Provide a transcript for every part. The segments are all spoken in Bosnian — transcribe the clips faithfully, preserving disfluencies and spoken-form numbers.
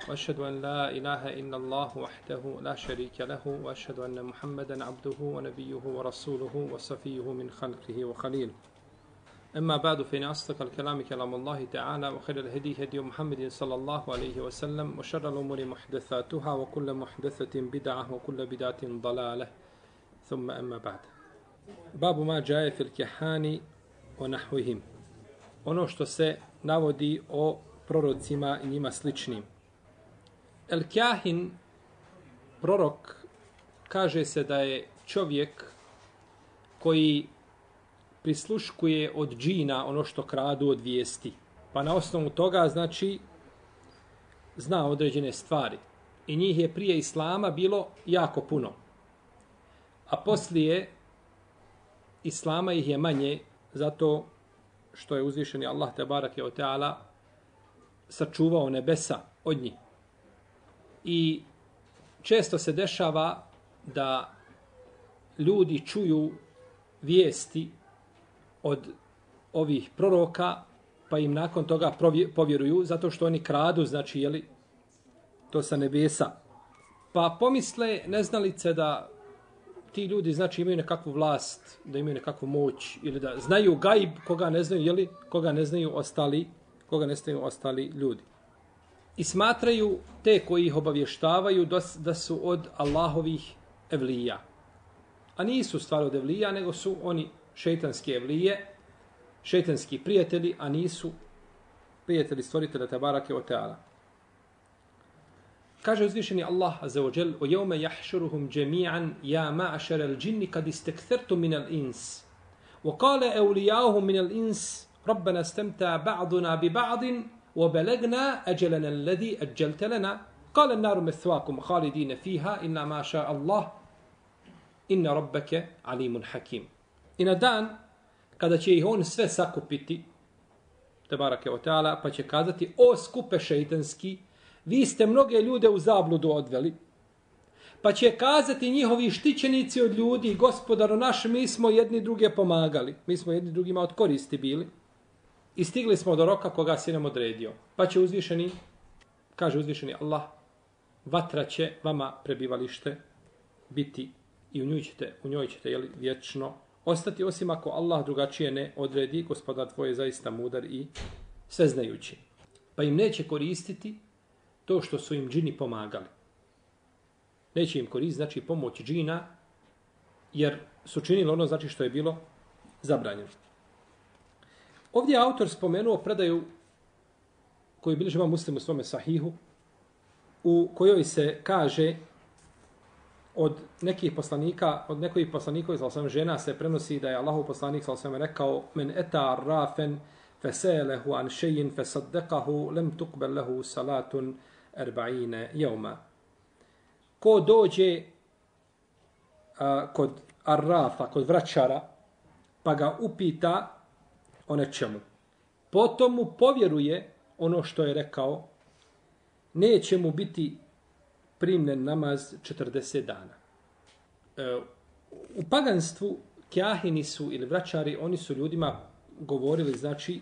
وأشهد أن لا إله إلا الله وحده لا شريك له وأشهد أن محمدا عبده ونبيه ورسوله وصفيه من خلقه وخليله أما بعد فإن أصدق الكلام كلام الله تعالى وخير الهدي هدي محمد صلى الله عليه وسلم وشر الأمور محدثاتها وكل محدثة بدعة وكل بدعة ضلالة ثم أما بعد باب ما جاء في الكهان ونحوهم ono što se navodi o prorocima i njima sličnim. El Kjahin, prorok, kaže se da je čovjek koji prisluškuje od džina ono što kradu od vijesti. Pa na osnovu toga, znači, zna određene stvari. I njih je prije Islama bilo jako puno. A poslije Islama ih je manje, zato što je uzvišeni Allah tebarake o teala sačuvao nebesa od njih. I često se dešava da ljudi čuju vijesti od ovih proroka, pa im nakon toga povjeruju, zato što oni kradu, znači, jeli, to sa nebesa. Pa pomisle neznalice da ti ljudi, znači, imaju nekakvu vlast, da imaju nekakvu moć, ili da znaju gajb koga ne znaju, jeli, koga ne znaju ostali, koga ne znaju ostali ljudi. I smatraju te koji ih obavještavaju da su od Allahovih evlija. A nisu stvar od evlija, nego su oni šejtanski evlije, šejtanski prijatelji, a nisu prijatelji stvoritelja tebarake o teala. Kaže uzvišeni Allah azza wa jal: "O yawma yahshuruhum jami'an ya ma'shar al-jinni qad istakthartum min al-ins wa qala awliya'uhum min al-ins rabbana istamta'a ba'duna bi ba'din wa balagna ajalana alladhi ajjalta lana qala an-naru mathwaakum khalidina fiha illa ma sha'a Allah inna rabbaka alimun hakim." I na dan kada će ih on sve sakupiti, tebarake o teala, pa će kazati: "O skupe šejtanski, vi ste mnoge ljude u zabludu odveli." Pa će kazati njihovi štićenici od ljudi: "Gospodaru naš, mi smo jedni druge pomagali, mi smo jedni drugima od koristi bili i stigli smo do roka koga si nam odredio." Pa će uzvišeni, kaže uzvišeni Allah: "Vatra će vama prebivalište biti i u njoj ćete, u njoj ćete jeli, vječno ostati, osim ako Allah drugačije ne odredi. Gospodar tvoj je zaista mudar i sveznajući." Pa im neće koristiti to što su im džini pomagali. Neće im koristiti, znači, pomoć džina, jer su činili ono, znači, što je bilo zabranjeno. Ovdje je autor spomenuo predaju koju bilježi Imam Muslim u svome sahihu, u kojoj se kaže od nekih poslanika, od nekih poslanikova, sallallahu žena, se prenosi da je Allahov poslanik sallallahu rekao: "Men eta rafen feselehu an šejin fesaddekahu lem tukbel lehu salatun erba'ine jevma." Ko dođe a, kod arrafa, kod vraćara, pa ga upita o nečemu, potom mu povjeruje ono što je rekao, neće mu biti primljen namaz četrdeset dana. E, u paganstvu kjahini su ili vraćari, oni su ljudima govorili, znači,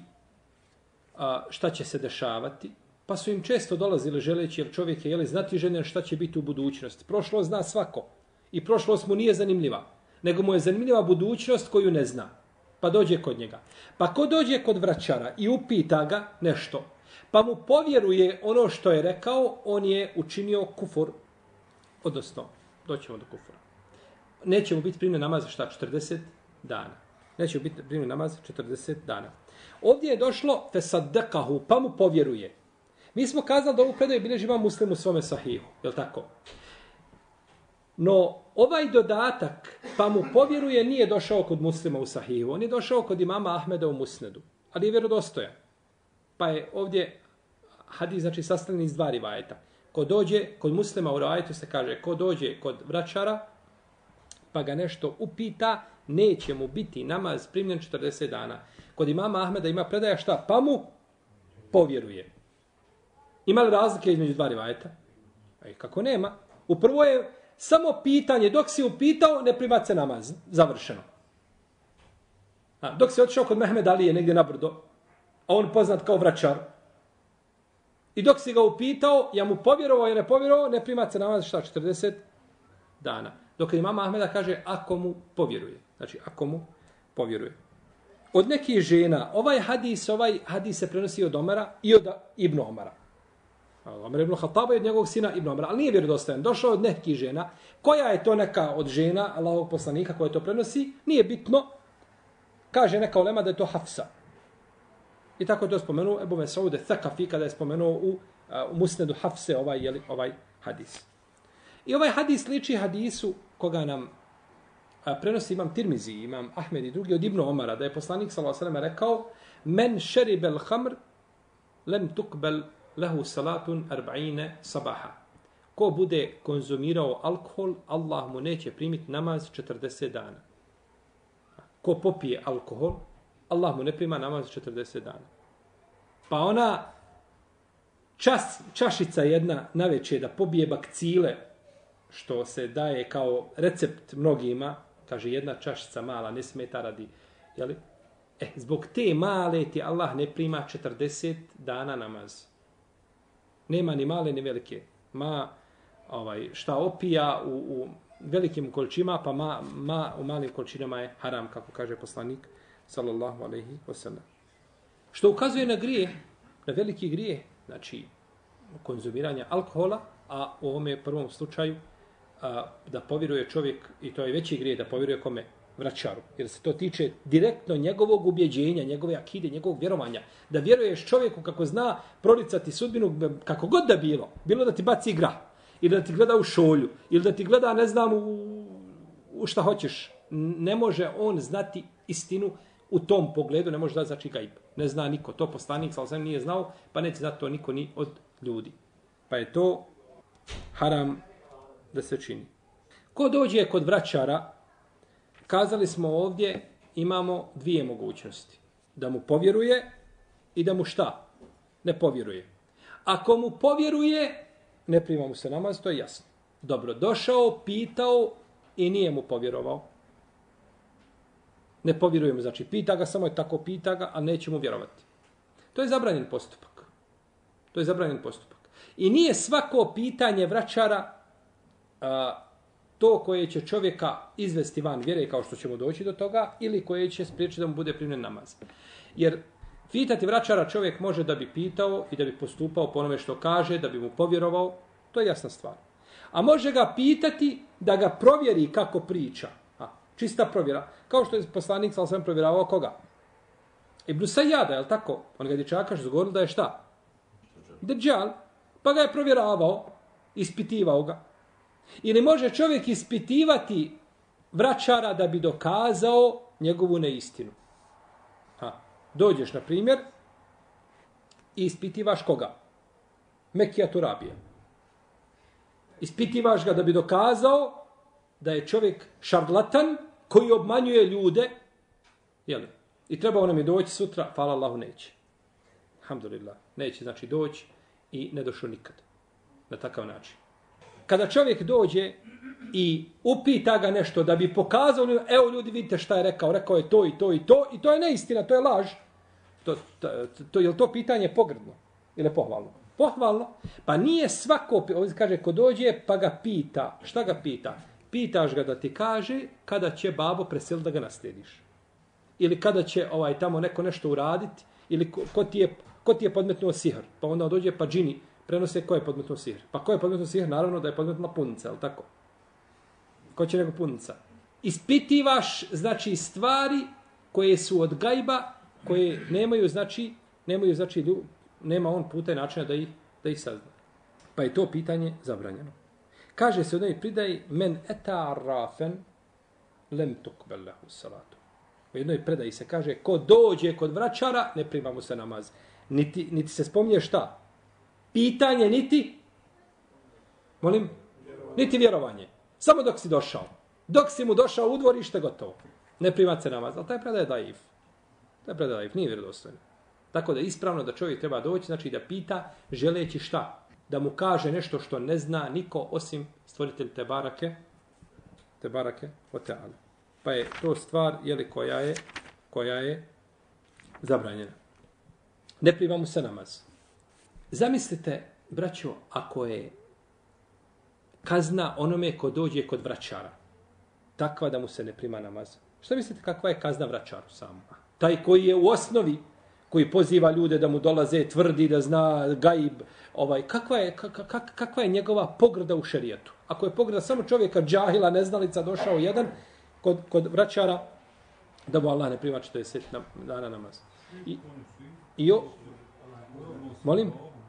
a, šta će se dešavati, pa su im često dolazili želeći, jer čovjek je jeli znati željen šta će biti u budućnosti. Prošlost zna svako i prošlost mu nije zanimljiva, nego mu je zanimljiva budućnost koju ne zna. Pa dođe kod njega. Pa ko dođe kod vraćara i upita ga nešto, pa mu povjeruje ono što je rekao, on je učinio kufur, odnosno, doćemo do kufura. Neće mu biti primljen namaz šta? četrdeset dana. Neće mu biti primljen namaz četrdeset dana. Ovdje je došlo fesaddekahu, pa mu povjeruje. Mi smo kazali da ovu predaju bilježi Imam Muslim u svome sahihu, je li tako? No, ovaj dodatak, pa mu povjeruje, nije došao kod Muslima u sahihu. On je došao kod imama Ahmeda u Musnedu, ali je vjerodostojan. Pa je ovdje hadis, znači, sastavljen iz dva rivajeta. Ko dođe kod Muslima u rivajetu se kaže: ko dođe kod vraćara, pa ga nešto upita, neće mu biti namaz primljen četrdeset dana. Kod imama Ahmeda ima predaja šta? Pa mu povjeruje. Ima li razlike između dva rivajeta? E, kako nema? U prvo je samo pitanje, dok si upitao, ne primat se namaz. Završeno. A, dok si otišao kod Mehmed Alije negdje na brdo, a on poznat kao vraćar, I dok si ga upitao, ja mu povjerovao ili ne povjerovao, ne prima se namaz šta, četrdeset dana. Dok imam Ahmeda kaže, ako mu povjeruje. Znači, ako mu povjeruje. Od nekih žena, ovaj hadis, ovaj hadis se prenosi od Omara i od Ibn Omara. Omer ibn Khattaba i od njegovog sina Ibn Omara, ali nije vjerodostojan. Došao od nekih žena. Koja je to neka od žena Allahovog poslanika koja to prenosi? Nije bitno. Kaže neka ulema da je to Hafsa. I tako je to spomenuo Ebu Mesaude Thakafi kada je spomenuo u, u Musnedu Hafse ovaj, jeli, ovaj hadis. I ovaj hadis liči hadisu koga nam a, prenosi imam Tirmizi, imam Ahmed i drugi od Ibn Omara, da je poslanik sallallahu alejhi ve sellem rekao men šeribel hamr lem tukbel lehu salatun arba'ine sabaha. Ko bude konzumirao alkohol, Allah mu neće primiti namaz četrdeset dana. Ko popije alkohol, Allah mu ne prima namaz četrdeset dana. Pa ona čas, čašica jedna naveče da pobije bakcile, što se daje kao recept mnogima, kaže jedna čašica mala, ne smeta radi, jeli? E, zbog te male ti Allah ne prima četrdeset dana namaz. Nema ni male ni velike. Ma ovaj, šta opija u, u velikim količinama, pa ma, ma u malim količinama je haram, kako kaže poslanik, sallallahu alejhi ve sellem. Što ukazuje na grijeh, na veliki grijeh, znači konzumiranja alkohola, a u ovome prvom slučaju a, da povjeruje čovjek, i to je veći grijeh, da povjeruje kome? Vraćaru. Jer se to tiče direktno njegovog ubjeđenja, njegove akide, njegovog vjerovanja. Da vjeruješ čovjeku kako zna proricati sudbinu, kako god da bilo. Bilo da ti baci grah, ili da ti gleda u šolju, ili da ti gleda, ne znam, u, u šta hoćeš. Ne može on znati istinu u tom pogledu, ne može da znači gaib. Ne zna niko. To poslanik sallallahu alejhi ve sellem nije znao, pa neće znati to niko ni od ljudi. Pa je to haram da se čini. Ko dođe kod vraćara, kazali smo ovdje, imamo dvije mogućnosti. Da mu povjeruje i da mu šta? Ne povjeruje. Ako mu povjeruje, ne prima mu se namaz, to je jasno. Dobro, došao, pitao i nije mu povjerovao. Ne povjeruje mu, znači pita ga, samo je tako pita ga, a neće mu vjerovati. To je zabranjen postupak. To je zabranjen postupak. I nije svako pitanje vraćara a, to koje će čovjeka izvesti van vjere, kao što ćemo doći do toga, ili koje će spriječiti da mu bude primljen namaz. Jer pitati vraćara čovjek može da bi pitao i da bi postupao po onome što kaže, da bi mu povjerovao, to je jasna stvar. A može ga pitati da ga provjeri kako priča. A, čista provjera. Kao što je poslanik sallallahu alejhi ve sellem provjeravao koga? Ibn Sajjada, je li tako? On ga dječaka što govorili da je šta? Dejjal. Pa ga je provjeravao, ispitivao ga. Ili može čovjek ispitivati vraćara da bi dokazao njegovu neistinu. Ha. Dođeš, na primjer, i ispitivaš koga? Mekija Turabija. Ispitivaš ga da bi dokazao da je čovjek šarlatan koji obmanjuje ljude. Jeli? I treba nam je doći sutra, hvala Allahu, neće. Alhamdulillah. Neće, znači doći i ne došao nikad. Na takav način. Kada čovjek dođe i upita ga nešto da bi pokazao, evo ljudi vidite šta je rekao, rekao je to i to i to, i to je neistina, to je laž. To, to, to, je li to pitanje pogrdno ili pohvalno? Pohvalno. Pa nije svako, ovdje kaže, ko dođe pa ga pita, šta ga pita? Pitaš ga da ti kaže kada će babo preseliti da ga naslijediš. Ili kada će ovaj tamo neko nešto uraditi, ili ko, ko, ti, je, ko ti je podmetnuo sihr. Pa onda dođe pa džini prenose ko je podmetnuo sihr. Pa ko je podmetnuo sihr? Naravno da je podmetnula punica, je li tako? Ko će nego punica? Ispitivaš, znači, stvari koje su od gajba, koje nemaju, znači, nemaju, znači, nema on puta i načina da ih, da ih sazna. Pa je to pitanje zabranjeno. Kaže se u jednoj predaji, men eta rafen lem tukbel lehu salatu. U jednoj predaji se kaže, ko dođe kod vraćara, ne prima mu se namaz. Niti, niti se spominje šta? Pitanje, niti, molim, niti vjerovanje. Samo dok si došao. Dok si mu došao u dvorište, gotovo. Ne prima se namaz. Ali taj predaj je daif. Taj predaj je daif, nije vjerodostojno. Tako da je ispravno da čovjek treba doći, znači da pita, želeći šta? Da mu kaže nešto što ne zna niko osim stvoritelj Tebarake, Tebarake o Teala. Pa je to stvar, jeli, koja je, koja je zabranjena. Ne prima mu se namaz. Zamislite, braćo, ako je kazna onome ko dođe kod vračara, takva da mu se ne prima namaz. Šta mislite kakva je kazna vračaru samo? Taj koji je u osnovi, koji poziva ljude da mu dolaze, tvrdi da zna gaib, ovaj, kakva, je, kak, kak, kakva je njegova pogrda u šerijetu? Ako je pogrda samo čovjeka džahila, neznalica, došao jedan kod, kod vračara, da mu Allah ne prima četrdeset dana namaz. I, i o, molim?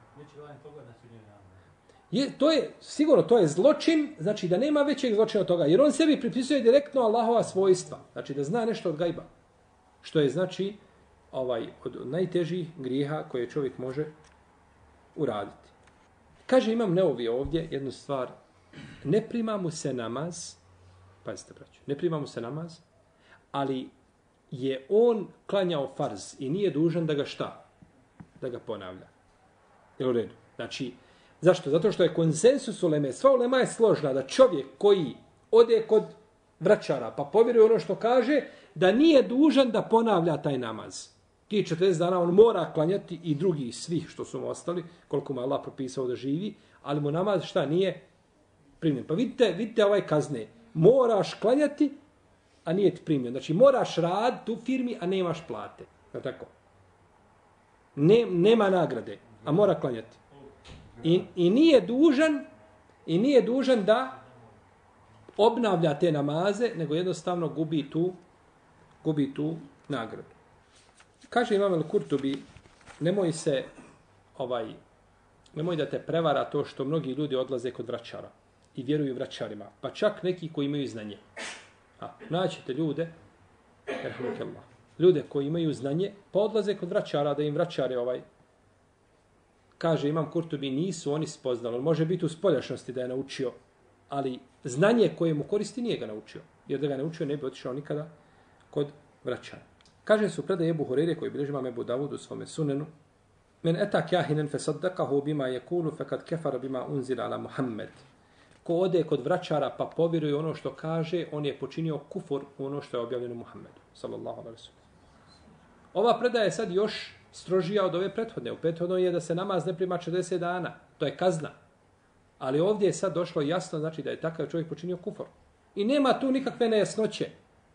Je, to je, sigurno, to je zločin, znači da nema većeg zločina od toga, jer on sebi pripisuje direktno Allahova svojstva, znači da zna nešto od gajba, što je, znači, ovaj, od najtežih grijeha koje čovjek može uraditi. Kaže, imam Neovi ovdje jednu stvar, ne prima mu se namaz, pazite, braću, ne prima mu se namaz, ali je on klanjao farz i nije dužan da ga šta? Da ga ponavlja. Je u redu? Znači, zašto? Zato što je konsensus uleme, sva ulema je složna da čovjek koji ode kod vračara pa povjeruje ono što kaže, da nije dužan da ponavlja taj namaz. Ti četrdeset dana on mora klanjati i drugi svih što su mu ostali, koliko mu Allah propisao da živi, ali mu namaz šta nije primljen. Pa vidite, vidite ovaj kazne. Moraš klanjati, a nije ti primljen. Znači moraš raditi u firmi, a nemaš plate. Je tako? Ne, nema nagrade, a mora klanjati. I, I nije dužan i nije dužan da obnavlja te namaze, nego jednostavno gubi tu, gubi tu nagradu. Kaže Imam el-Kurtubi, nemoj se, ovaj, nemoj da te prevara to što mnogi ljudi odlaze kod vračara i vjeruju vračarima, pa čak neki koji imaju znanje. A, naćete ljude, ljude koji imaju znanje, pa odlaze kod vračara da im vračare ovaj, kaže Imam Kurtubi, nisu oni spoznali. On može biti u spoljašnosti da je naučio, ali znanje koje mu koristi nije ga naučio. Jer da ga naučio ne bi otišao nikada kod vračara. Kaže su predaj Ebu Hureyre koji bilježi imam Ebu Davud u svome sunenu. Men eta kjahinen fe saddakahu bima yekulu fe kad kefara bima unzila ala Muhammed. Ko ode kod vračara pa povjeruje ono što kaže, on je počinio kufur u ono što je objavljeno Muhammedu. Sallallahu alaihi wa sallam. Ova predaja je sad još strožija od ove prethodne. U prethodnoj je da se namaz ne prima četrdeset dana. To je kazna. Ali ovdje je sad došlo jasno, znači da je takav čovjek počinio kufur. I nema tu nikakve nejasnoće.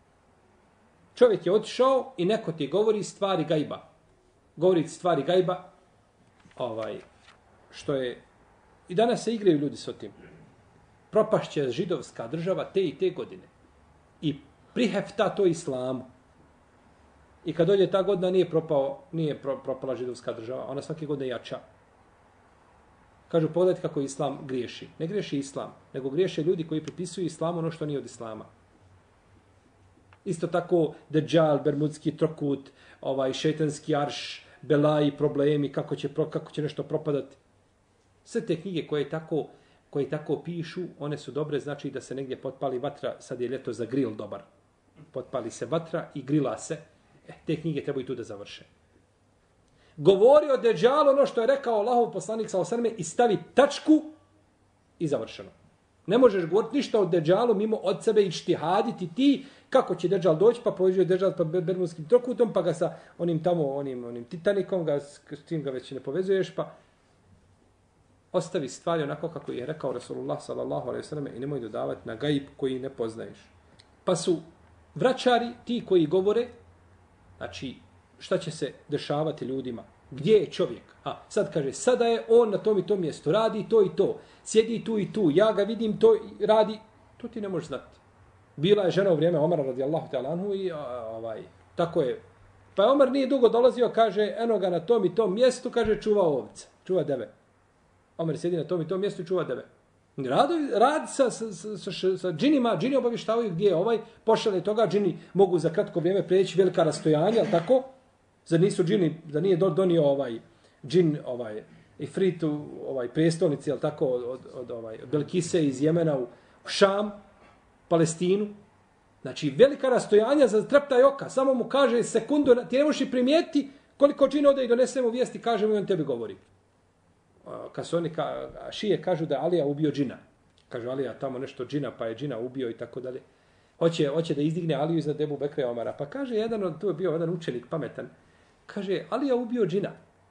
Čovjek je otišao i neko ti govori stvari gajba. Govori stvari gajba, ovaj, što je... I danas se igraju ljudi s tim. Propašće židovska država te i te godine. I prihefta to islamu. I kad dođe ta godina nije propao, nije pro, propala židovska država, ona svake godine jača. Kažu, pogledajte kako islam griješi. Ne griješi islam, nego griješe ljudi koji pripisuju islamu ono što nije od islama. Isto tako Dejjal, Bermudski trokut, ovaj šejtanski arš, belaji, problemi, kako će, kako će nešto propadati. Sve te knjige koje tako, koje tako pišu, one su dobre, znači da se negdje potpali vatra, sad je ljeto za grill dobar. Potpali se vatra i grila se. E, te knjige trebaju tu da završe. Govori o Dejjalu ono što je rekao Allahov poslanik sallallahu alejhi ve sellem i stavi tačku i završeno. Ne možeš govoriti ništa o Dejjalu mimo od sebe i štihaditi ti kako će Dejjal doći, pa pođe Dejjal pa Bermudskim trokutom, pa ga sa onim tamo, onim, onim Titanikom, ga, s tim ga već ne povezuješ, pa ostavi stvari onako kako je rekao Rasulullah sallallahu alejhi ve sellem i nemoj dodavati na gaib koji ne poznaješ. Pa su vračari ti koji govore, znači, šta će se dešavati ljudima? Gdje je čovjek? A, sad kaže, sada je on na tom i tom mjestu, radi to i to, sjedi tu i tu, ja ga vidim, to radi, to ti ne možeš znati. Bila je žena u vrijeme Omara radijallahu ta'ala anhu i a, ovaj, tako je. Pa Omar nije dugo dolazio, kaže, eno ga na tom i tom mjestu, kaže, čuva ovce, čuva deve. Omar sjedi na tom i tom mjestu i čuva deve. Rad, rad sa, sa, sa, sa, sa džinima, džini obavištavaju gdje je ovaj, pošale toga, džini mogu za kratko vrijeme preći velika rastojanja, ali tako? Zar nisu džini, da nije donio ovaj džin, ovaj, Ifritu, ovaj, prijestolnici, ali tako, od, od, od, ovaj, od Belkise iz Jemena u, u Šam, Palestinu. Znači, velika rastojanja za treptaj oka. Samo mu kaže sekundu, ti ne možeš i primijeti koliko džina ode i donese mu vijesti, kaže mu i on tebi govori. Kad su oni, ka, šije kažu da je Alija ubio džina. Kažu Alija tamo nešto džina, pa je džina ubio i tako dalje. Hoće, hoće da izdigne Aliju iznad Ebu Bekra i Omara. Pa kaže jedan, tu je bio jedan učenik pametan, kaže Alija ubio džina.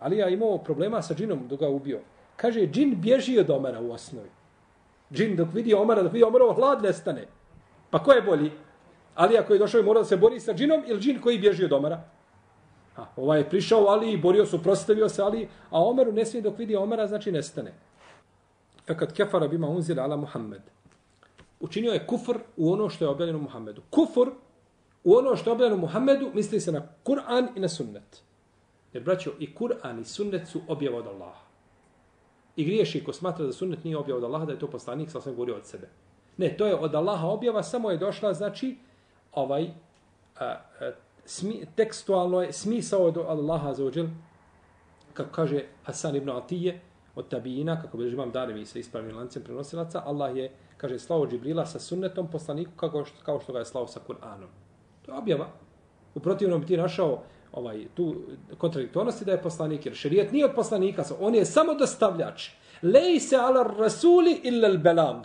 Ali ja imao problema sa džinom dok ga ubio. Kaže, džin bježi od Omara u osnovi. Džin dok vidi Omara, dok vidi Omarov hlad nestane. Pa ko je bolji? Ali ako je došao i morao da se bori sa džinom ili džin koji bježi od Omara? A, ovaj je prišao Ali i borio se, prostavio se Ali, a Omeru ne smije dok vidi Omara, znači nestane. Fakat kefara bima unzila ala Muhammed. Učinio je kufr u ono što je objavljeno Muhammedu. Kufr u ono što je objavljeno Muhammedu misli se na Kur'an i na sunnet. Jer, braćo, i Kur'an i sunnet su objava od Allaha. I griješi ko smatra da sunnet nije objava od Allaha, da je to poslanik, sam sam govorio od sebe. Ne, to je od Allaha objava, samo je došla, znači, ovaj, a, a, smi, tekstualno je smisao od Allaha za ođel, kako kaže Hasan ibn Atije, od tabijina, kako bilježi imam Darimi sa ispravnim lancem prenosilaca, Allah je, kaže, slao Džibrila sa sunnetom poslaniku kao što, kao što ga je slao sa Kur'anom. To je objava. U protivnom bi ti našao ovaj, tu kontradiktornosti da je poslanik, jer šerijat nije od poslanika, on je samo dostavljač. Lejse ala rasuli illa al-belag.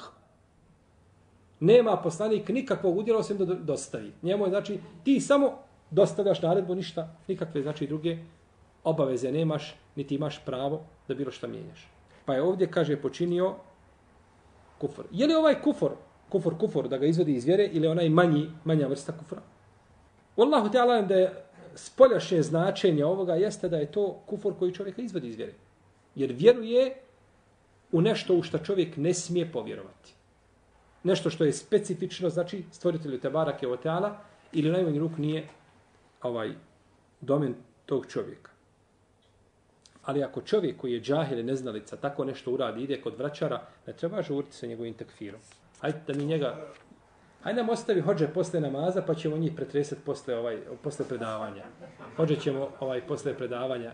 Nema poslanik nikakvog udjela osim da dostavi. Njemu je, znači, ti samo dostavljaš naredbu, ništa, nikakve, znači, druge obaveze nemaš, niti imaš pravo da bilo šta mijenjaš. Pa je ovdje, kaže, počinio kufr. Je li ovaj kufr, kufr, kufr, da ga izvodi iz vjere, ili onaj manji, manja vrsta kufra? Wallahu ta'ala da je spoljašnje značenje ovoga jeste da je to kufr koji čovjeka izvodi iz vjere. Jer vjeruje u nešto u što čovjek ne smije povjerovati. Nešto što je specifično, znači stvoritelju Tebarake o Teala, ili u najmanju ruku nije ovaj domen tog čovjeka. Ali ako čovjek koji je džahil i neznalica tako nešto uradi, ide kod vraćara, ne treba žuriti sa njegovim tekfirom. Hajde da mi njega... Hajde nam ostavi hođe posle namaza, pa ćemo njih pretresati posle, ovaj, posle predavanja. Hođe ćemo ovaj, posle predavanja.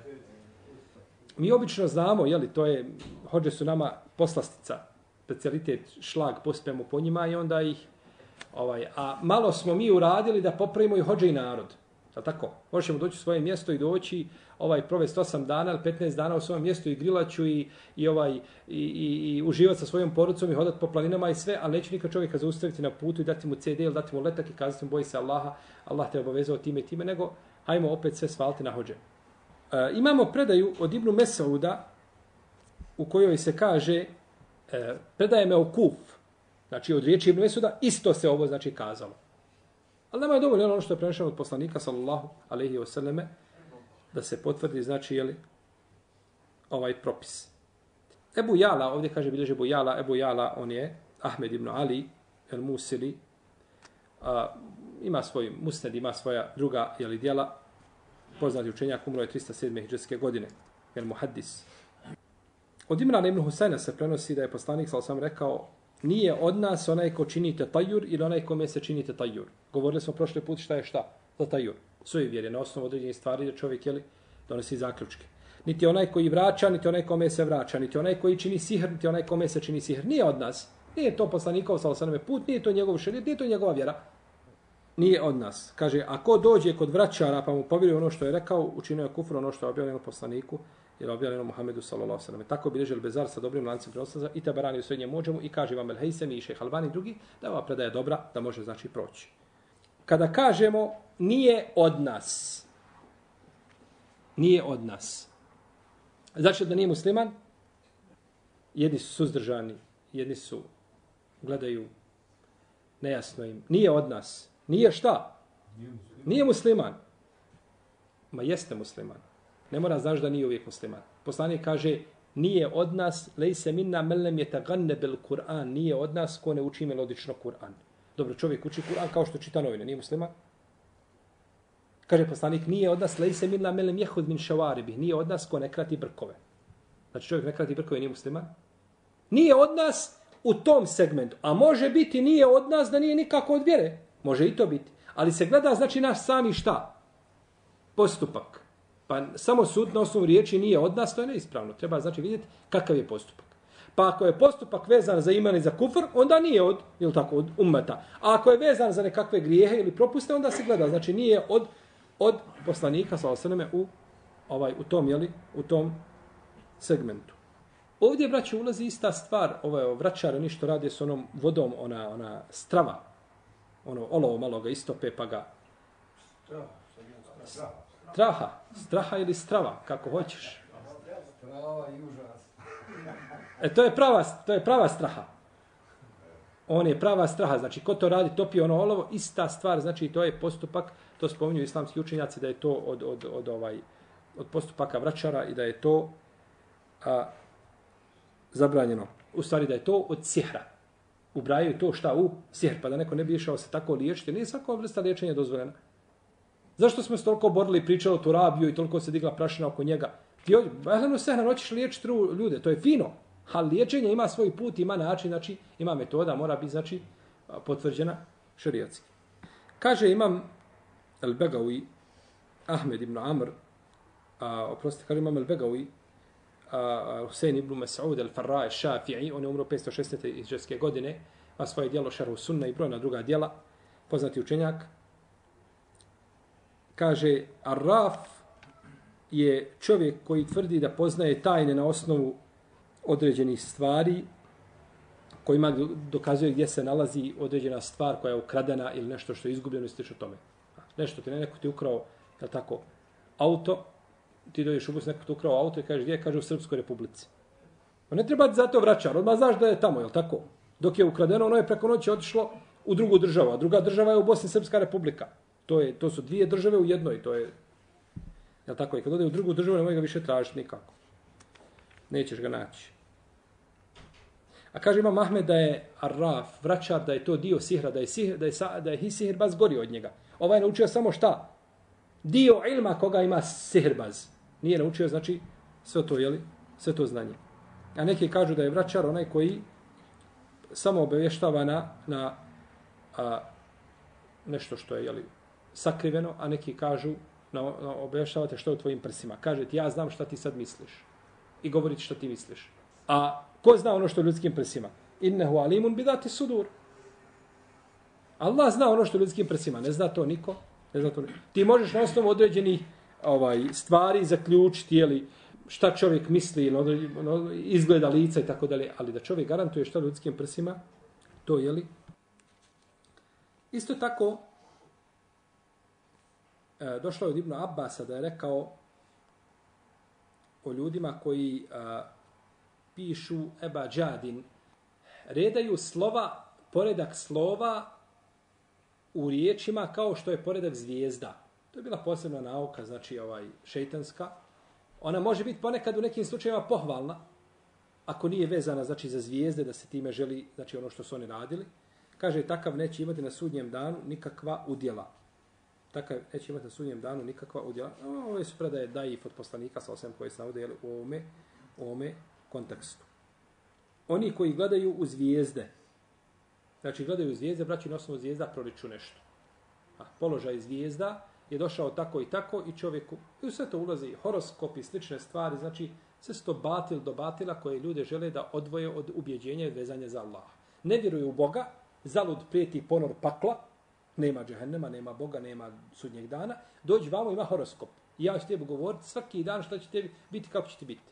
Mi obično znamo, jeli, to je, hođe su nama poslastica, specijalitet šlag, pospijemo po njima i onda ih, ovaj, a malo smo mi uradili da popravimo i hođe i narod. Da tako? Možemo doći u svoje mjesto i doći, ovaj, provesti osam dana ili petnaest dana u svojem mjestu i grilaću i, i, ovaj, i, i, i uživati sa svojom porodicom i hodati po planinama i sve, ali neće nikad čovjeka zaustaviti na putu i dati mu ce de ili dati mu letak i kazati mu boji se Allaha, Allah te obavezao time i time, nego hajmo opet sve svaliti na hođe. E, imamo predaju od Ibnu Mesauda u kojoj se kaže e, predaje me u Kuf, znači od riječi Ibnu Mesauda, isto se ovo znači kazalo. Ali nama je dovoljno ono što je prenešeno od poslanika, sallallahu alejhi ve selleme, da se potvrdi, znači, jeli, ovaj propis. Ebu Jala, ovdje kaže, bilježi Ebu Jala, Ebu Jala, on je Ahmed ibn Ali, el Musili, a, ima svoj musned, ima svoja druga, jeli, dijela, poznati učenjak, umro je tristo sedme hidžretske godine, el Muhaddis. Od Imrana ibn Husajna se prenosi da je poslanik, sallallahu alejhi ve sellem, rekao, nije od nas onaj ko činite tajur ili onaj kome se činite tajur. Govorili smo prošli put šta je šta za tajur. Svoje vjere na osnovu određenih stvari da čovjek jeli, donosi zaključke. Niti onaj koji vraća, niti onaj kome se vraća, niti onaj koji čini sihr, niti onaj kome se čini sihr. Nije od nas. Nije to poslanikov sallallahu alejhi ve sellem put, nije to njegov šerijat, nije to njegova vjera. Nije od nas. Kaže, ako dođe kod vraćara pa mu povjeruje ono što je rekao, učinio je kufr ono što je objavljeno poslaniku, jer je objavljeno Muhammedu sallallahu alejhi ve sellem. Tako bilježi Bezar sa dobrim lancem prenoslaca i Tabarani u srednjem muđemu i kaže vam el-Hejsemi i Šejh Albani drugi da ova predaja dobra, da može znači proći. Kada kažemo nije od nas, nije od nas. Znači da nije musliman, jedni su suzdržani, jedni su gledaju nejasno im. Nije od nas. Nije šta? Nije musliman. Ma jeste musliman. Ne mora znaš da nije uvijek musliman. Poslanik kaže, nije od nas, lejse minna mellem je taganne bel Kur'an, nije od nas ko ne uči melodično Kur'an. Dobro, čovjek uči Kur'an kao što čita novine, nije musliman. Kaže poslanik, nije od nas, lejse minna mellem jehud min šavaribih, nije od nas ko ne krati brkove. Znači čovjek ne krati brkove, nije musliman. Nije od nas u tom segmentu, a može biti nije od nas da nije nikako od vjere. Može i to biti. Ali se gleda, znači, naš sami šta? Postupak. Pa samo sud na osnovu riječi nije od nas, to je neispravno. Treba, znači, vidjeti kakav je postupak. Pa ako je postupak vezan za iman i za kufr, onda nije od, ili tako, od ummeta. A ako je vezan za nekakve grijehe ili propuste, onda se gleda. Znači, nije od, od poslanika, sallallahu alejhi ve selleme, u, ovaj, u tom, jeli, u tom segmentu. Ovdje, braći, ulazi ista stvar. Ovo je vraćar, oni što rade s onom vodom, ona, ona strava. Ono, olovo malo ga istope, pa ga... Straha. Straha ili strava, kako hoćeš. Strava i užas. E, to je prava, to je prava straha. On je prava straha. Znači, ko to radi, topi ono olovo, ista stvar, znači to je postupak, to spominju islamski učenjaci, da je to od, od, od, ovaj, od postupaka vraćara i da je to a, zabranjeno. U stvari da je to od sihra. Ubrajaju to šta u sihr, pa da neko ne bi išao se tako liječiti. Nije svaka vrsta liječenja dozvoljena. Zašto smo se toliko borili i pričali o Turabiju i toliko se digla prašina oko njega? Ti Ehlenu Sehran hoćeš liječiti ljude, to je fino. Ali liječenje ima svoj put, ima način, znači ima metoda, mora biti znači potvrđena šerijatski. Kaže imam El-Begawi, Ahmed ibn Amr, a, oprostite, kaže imam El-Begawi, Husein ibn Mas'ud al-Farra al-Shafi'i, on je umro petsto šesnaeste hidžretske godine, a svoje djelo Šerhu Sunna i brojna druga djela, poznati učenjak. Kaže, Ar-Raf je čovjek koji tvrdi da poznaje tajne na osnovu određenih stvari, kojima dokazuje gdje se nalazi određena stvar koja je ukradena ili nešto što je izgubljeno i slično tome. Nešto ti ne, neko ti ukrao, je tako, auto, ti dođeš u bus, neko ti ukrao auto i kažeš gdje, kaže u Srpskoj Republici. Pa ne treba ti zato vraćar, odmah znaš da je tamo, je tako? Dok je ukradeno, ono je preko noći otišlo u drugu državu, a druga država je u Bosni Srpska Republika. To, je, to su dvije države u jednoj, to je, je tako? I kad ode u drugu državu, nemoj ga više tražiti nikako. Nećeš ga naći. A kaže Imam Ahmed da je Ar-Raf, vraćar, da je to dio sihra, da je, sihr, da je, da je sihirbaz gori od njega. Ovaj je naučio samo šta? Dio ilma koga ima sihirbaz. Nije naučio, znači, sve to, jeli? Sve to znanje. A neki kažu da je vraćar onaj koji samo obavještava na, na a, nešto što je, jeli, sakriveno, a neki kažu na, na obavještavate što je u tvojim prsima. Kaže ti, ja znam šta ti sad misliš. I govori ti šta ti misliš. A ko zna ono što je ljudskim prsima? Innehu alimun bidati sudur. Allah zna ono što je ljudskim prsima. Ne zna to niko. Ne zna to niko. Ti možeš na osnovu određenih ovaj, stvari zaključiti, jeli, šta čovjek misli, izgleda lica i tako dalje. Ali da čovjek garantuje šta ljudskim prsima, to je li. Isto tako, došlo je od Ibn Abbasa da je rekao o ljudima koji a, pišu Eba Džadin, redaju slova, poredak slova u riječima kao što je poredak zvijezda. To je bila posebna nauka, znači ovaj šejtanska. Ona može biti ponekad u nekim slučajevima pohvalna, ako nije vezana znači za zvijezde, da se time želi, znači ono što su oni radili. Kaže, takav neće imati na sudnjem danu nikakva udjela. Takav neće imati na sudnjem danu nikakva udjela. Ove su predaje daif od poslanika sa osam koji se navode u ovome, u ovome kontekstu. Oni koji gledaju u zvijezde, znači gledaju u zvijezde, braći na osnovu zvijezda proliču nešto. A položaj zvijezda je došao tako i tako i čovjeku, i u sve to ulazi horoskop i slične stvari, znači sve su to batil do batila koje ljude žele da odvoje od ubjeđenja i vezanja za Allah. Ne vjeruju u Boga, zalud prijeti ponor pakla, nema džehennema, nema Boga, nema sudnjeg dana, dođi vamo, ima horoskop. I ja ću tebi govoriti svaki dan šta će tebi biti, kako će ti biti.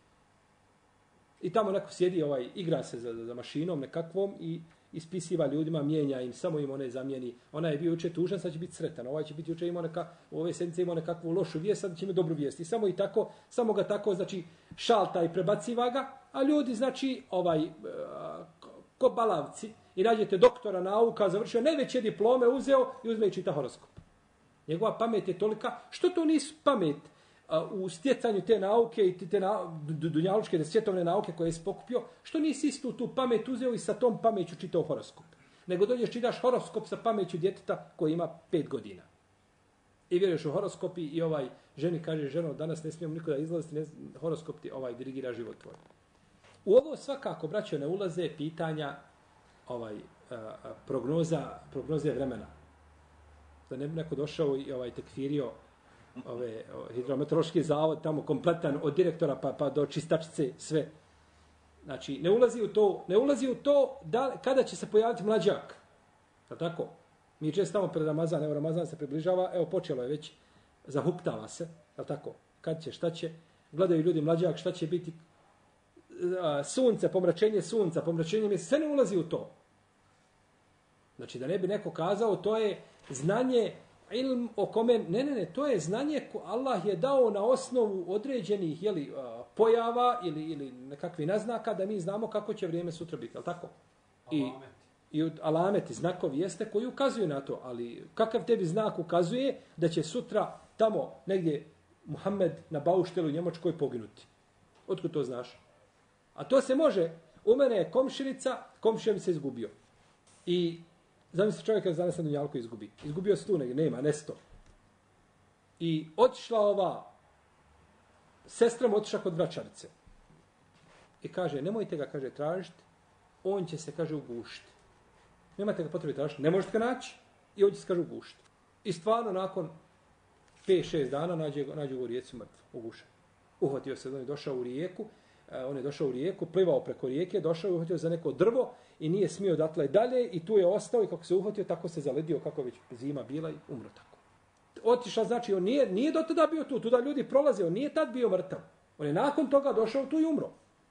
I tamo neko sjedi, ovaj, igra se za, za mašinom nekakvom i ispisiva ljudima, mijenja im, samo im one zamijeni. Ona je bio juče tužan, sad će biti sretan. Ovaj će biti juče imao neka, u ove sedmice imao nekakvu lošu vijest, sad će imati dobru vijest. I samo i tako, samo ga tako, znači, šalta i prebaciva ga, a ljudi, znači, ovaj, ko balavci, i nađete doktora nauka, završio najveće diplome, uzeo i uzme i čita horoskop. Njegova pamet je tolika, što to nisu pamet u stjecanju te nauke i te na, dunjalučke, te svjetovne nauke koje je spokupio, što nisi istu tu pamet uzeo i sa tom pameću čitao horoskop. Nego dođeš čitaš horoskop sa pameću djeteta koji ima pet godina. I vjeruješ u horoskop i ovaj ženi kaže, ženo, danas ne smijemo nikoda izlaziti, ne, horoskop ti ovaj dirigira život tvoj. U ovo svakako, braćo, ne ulaze pitanja ovaj a, a, prognoza, prognoze vremena. Da ne bi neko došao i ovaj tekfirio ove hidrometeorološki zavod tamo kompletan od direktora pa pa do čistačice sve. Znači ne ulazi u to, ne ulazi u to da kada će se pojaviti mlađak. Je tako? Mi često tamo pred Ramazan, evo Ramazan se približava, evo počelo je već, zahuktava se, je tako? Kad će, šta će? Gledaju ljudi mlađak, šta će biti? Sunce, pomračenje sunca, pomračenje mjeseca, sve ne ulazi u to. Znači da ne bi neko kazao, to je znanje ilm o kome, ne, ne, ne, to je znanje ko Allah je dao na osnovu određenih jeli, pojava ili, ili nekakvi naznaka da mi znamo kako će vrijeme sutra biti, je tako? I, i alameti, znakovi jeste koji ukazuju na to, ali kakav tebi znak ukazuje da će sutra tamo negdje Muhammed na bauštelu u Njemačkoj poginuti? Otkud to znaš? A to se može. U mene je komšinica, komšija mi se izgubio. I zamisli čovjek kada danas na dunjalku izgubi. Izgubio se tu negdje, nema, nesto. I otišla ova sestra mu otišla kod vračarice. I kaže, nemojte ga, kaže, tražiti, on će se, kaže, ugušiti. Nemate ga potrebe tražiti, ne možete ga naći i on će se, kaže, ugušiti. I stvarno, nakon pet šest dana nađe, nađe u rijeci mrtvo, ugušen. Uhvatio se, on je došao u rijeku, on je došao u rijeku, plivao preko rijeke, došao i uhvatio za neko drvo i nije smio datle dalje i tu je ostao i kako se uhvatio, tako se zaledio, kako već zima bila i umro tako. Otišao, znači, on nije, nije do tada bio tu, tu da ljudi prolaze, on nije tad bio mrtav. On je nakon toga došao tu i umro.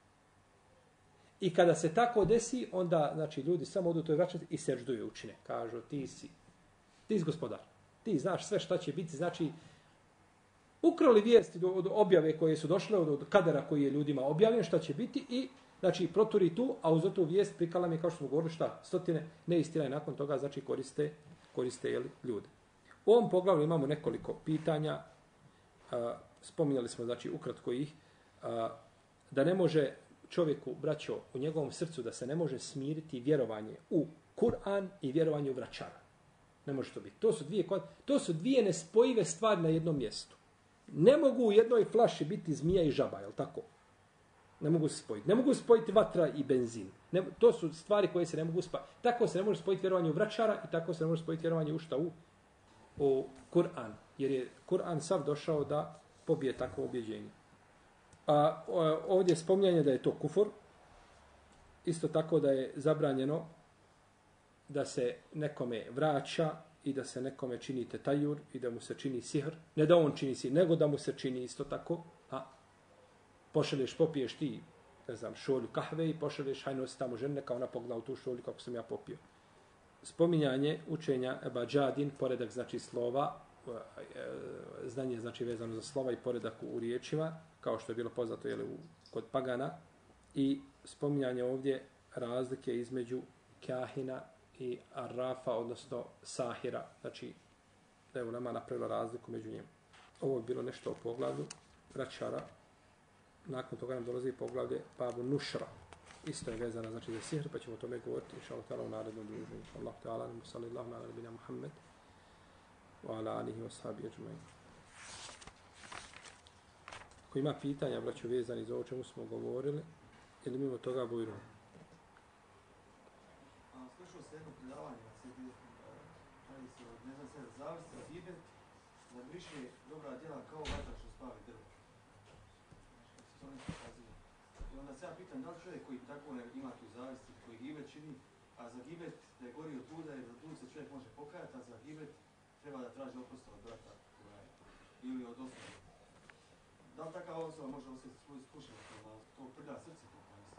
I kada se tako desi, onda, znači, ljudi samo odu to i vraćati i sežduju učine. Kažu, ti si, ti si gospodar. Ti znaš sve šta će biti, znači, ukrali vijesti od objave koje su došle, od kadera koji je ljudima objavljen, šta će biti i, znači, proturi tu, a uz tu vijest prikala mi, kao što smo govorili, šta, stotine neistina i nakon toga, znači, koriste, koriste jeli, ljude. U ovom poglavlju imamo nekoliko pitanja, a, spominjali smo, znači, ukratko ih, a, da ne može čovjeku, braćo, u njegovom srcu, da se ne može smiriti vjerovanje u Kur'an i vjerovanje u vračara. Ne može to biti. To su dvije, to su dvije nespojive stvari na jednom mjestu. Ne mogu u jednoj flaši biti zmija i žaba, je li tako? Ne mogu se spojiti. Ne mogu spojiti vatra i benzin. Ne, to su stvari koje se ne mogu spojiti. Tako se ne može spojiti vjerovanje u vračara i tako se ne može spojiti vjerovanje u šta u, u Kur'an. Jer je Kur'an sav došao da pobije takvo objeđenje. A ovdje je spominjanje da je to kufur. Isto tako da je zabranjeno da se nekome vraća i da se nekome čini tetajur i da mu se čini sihr. Ne da on čini sihr, nego da mu se čini isto tako. A pošalješ, popiješ ti, ne znam, šolju kahve i pošalješ, hajno si tamo žene, kao ona pogledala u tu šolju kako sam ja popio. Spominjanje učenja Ebadžadin, poredak znači slova, znanje znači vezano za slova i poredak u riječima, kao što je bilo poznato jeli, u, kod pagana, i spominjanje ovdje razlike između kahina i arrafa, odnosno sahira, znači da je ulema napravila razliku među njim. Ovo je bilo nešto o poglavlju vračara, nakon toga nam dolazi poglavlje Babu Nušra, isto je vezana znači za sihr, pa ćemo o tome govoriti inšallahu ta'ala u narednom druženju. Allahu ta'ala, sallallahu ala nabina Muhammed wa ala alihi wa sahbihi ajma'in. Ako ima pitanja, braćo, vezani za ovo čemu smo govorili, ili mimo toga bujru? Slušao se jedno predavanje na sebi, radi se od, ne znam se, zavisno od ibet, da briše dobra djela kao vatra što spavi drvo. Znači, to nešto kazuje. I onda se ja pitam, da li čovjek koji tako ima tu zavisti, koji gibet čini, a za gibet da je gorio tuda i za tud se čovjek može pokajati, a za gibet treba da traži oprosta od brata ili od osoba. Da li takav osoba može osjetiti svoju iskušenost, da to prlja srce to komisli?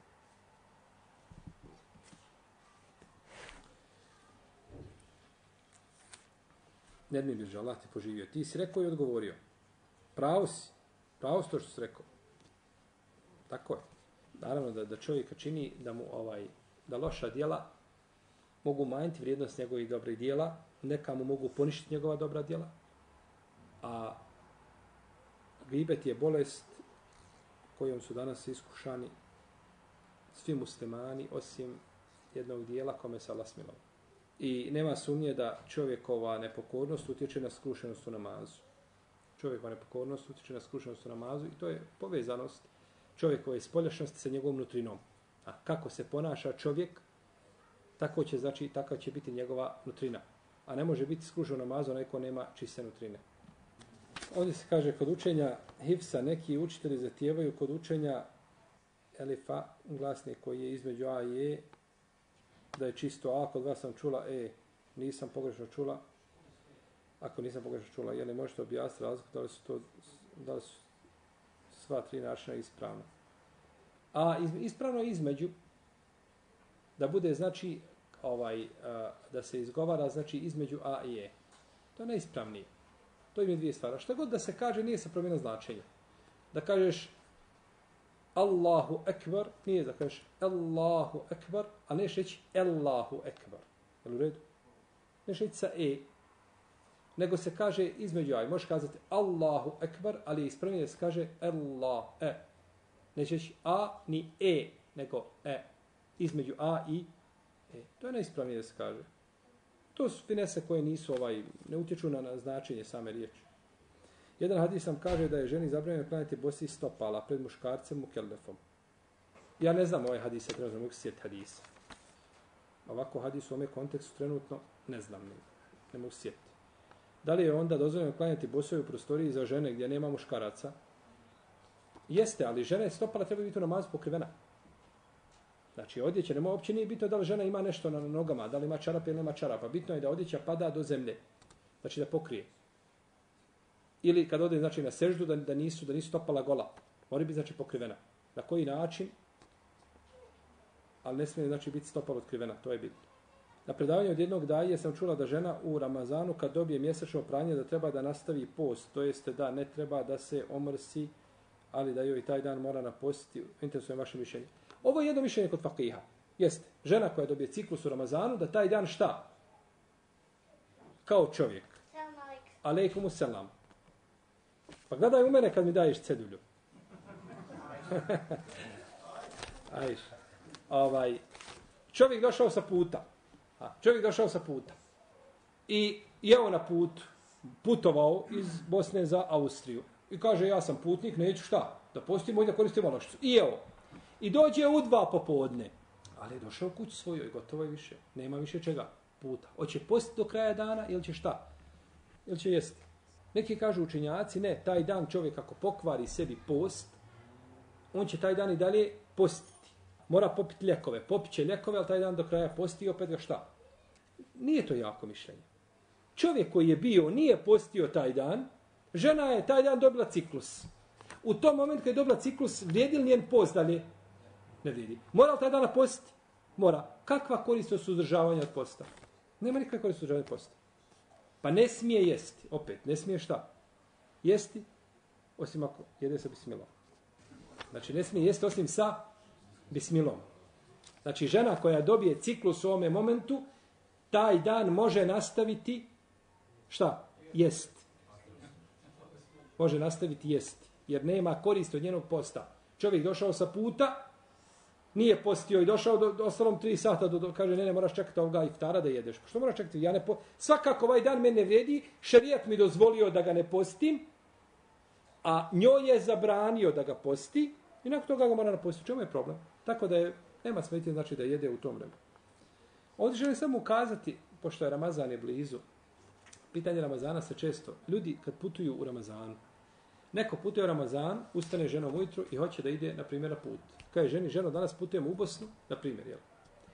Ne mi biže, Allah ti poživio. Ti si rekao i odgovorio. Pravo si. Pravo si to što si rekao. Tako je. Naravno da, da čovjeka čini da mu ovaj, da loša djela mogu manjiti vrijednost njegovih dobrih djela, neka mu mogu poništiti njegova dobra djela, a gibet je bolest kojom su danas iskušani svi muslimani osim jednog dijela kome se Allah smilao. I nema sumnje da čovjekova nepokornost utječe na skrušenost u namazu. Čovjekova nepokornost utječe na skrušenost u namazu i to je povezanost čovjekove spoljašnosti sa njegovom nutrinom. A kako se ponaša čovjek, tako će, znači, tako će biti njegova nutrina. A ne može biti skrušen u namazu onaj ko nema čiste nutrine. Ovdje se kaže, kod učenja hifsa neki učitelji zahtijevaju kod učenja elifa, glasnik koji je između a i e, da je čisto a, kod vas sam čula e, nisam pogrešno čula. Ako nisam pogrešno čula, je li možete objasniti razliku da li su to, da li su sva tri načina ispravno? A iz, ispravno je između da bude, znači, ovaj, a, da se izgovara, znači, između a i e. To je najispravnije. To ima dvije stvari. Šta god da se kaže, nije se promjena značenja. Da kažeš Allahu ekber, nije da kažeš Allahu ekber, a neš reći Allahu ekber. Je li u redu? Neš reći sa e. Nego se kaže između aj. Možeš kazati Allahu ekber, ali ispravnije se kaže Allah, e. Neće reći a ni e, nego e. Između a i e. To je najispravnije da se kaže. To su finese koje nisu ovaj, ne utječu na, na značenje same riječi. Jedan hadis nam kaže da je ženi zabranjeno klanjati bosi stopala pred muškarcem mukellefom. Ja ne znam ovaj hadis, ja trenutno mogu sjetiti hadisa. Ovako hadis u ome kontekstu trenutno ne znam, ne, ne mogu sjetiti. Da li je onda dozvoljeno klanjati bosoj u prostoriji za žene gdje nema muškaraca? Jeste, ali žene stopala treba biti u namazu pokrivena. Znači, odjeća, nema, uopće nije bitno da li žena ima nešto na nogama, da li ima čarape ili nema čarapa. Bitno je da odjeća pada do zemlje. Znači, da pokrije. Ili kad ode, znači, na seždu, da, da, nisu, da nisu stopala gola. Mora biti, znači, pokrivena. Na koji način? Ali ne smije, znači, biti stopala otkrivena. To je bitno. Na predavanju od jednog daje sam čula da žena u Ramazanu, kad dobije mjesečno pranje, da treba da nastavi post. To jeste da ne treba da se omrsi, ali da joj taj dan mora napostiti. Interesujem vaše mišljenje. Ovo je jedno mišljenje kod fakiha. Jeste, žena koja dobije ciklus u Ramazanu, da taj dan šta? Kao čovjek. Alejkumu selam. Pa gledaj u mene kad mi daješ cedulju. Ajš. Ovaj, čovjek došao sa puta. A, čovjek došao sa puta. I jeo na put, putovao iz Bosne za Austriju. I kaže, ja sam putnik, neću šta? Da postim i da koristim olakšicu. I evo. I dođe u dva popodne. Ali je došao kući svojoj, gotovo je više. Nema više čega puta. Hoće postiti do kraja dana ili će šta? Ili će jesti? Neki kažu učenjaci, ne, taj dan čovjek ako pokvari sebi post, on će taj dan i dalje postiti. Mora popiti ljekove. Popit će ljekove, ali taj dan do kraja posti i opet ga šta? Nije to jako mišljenje. Čovjek koji je bio, nije postio taj dan, žena je taj dan dobila ciklus. U tom momentu kad je dobila ciklus, vrijedi li njen post dalje? Ne vrijedi. Mora li taj dan postiti? Mora. Kakva korist od suzdržavanja od posta? Nema nikakve korist od suzdržavanja od posta. Pa ne smije jesti. Opet, ne smije šta? Jesti, osim ako jede sa bismilom. Znači, ne smije jesti osim sa bismilom. Znači, žena koja dobije ciklus u ovome momentu, taj dan može nastaviti šta? Jest. Može nastaviti jesti. Jer nema korist od njenog posta. Čovjek došao sa puta, nije postio i došao do, do ostalom tri sata, do, do, kaže, ne, ne, moraš čekati ovoga iftara da jedeš. Što moraš čekati? Ja ne po... Svakako ovaj dan mene vredi, šerijat mi dozvolio da ga ne postim, a njoj je zabranio da ga posti, i nakon toga ga mora napostiti. Čemu je problem? Tako da je, nema smetnje, znači da jede u tom vremenu. Ovdje želim samo ukazati, pošto je Ramazan je blizu, pitanje Ramazana se često, ljudi kad putuju u Ramazanu, neko putuje u Ramazan, ustane ženom ujutru i hoće da ide, na primjer, na put. Kaže ženi, ženo, danas putujemo u Bosnu, na primjer, jel?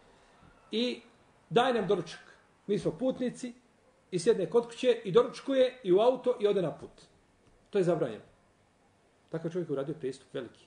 I daj nam doručak. Mi smo putnici i sjedne kod kuće i doručkuje i u auto i ode na put. To je zabranjeno. Takav čovjek uradio prijestup veliki.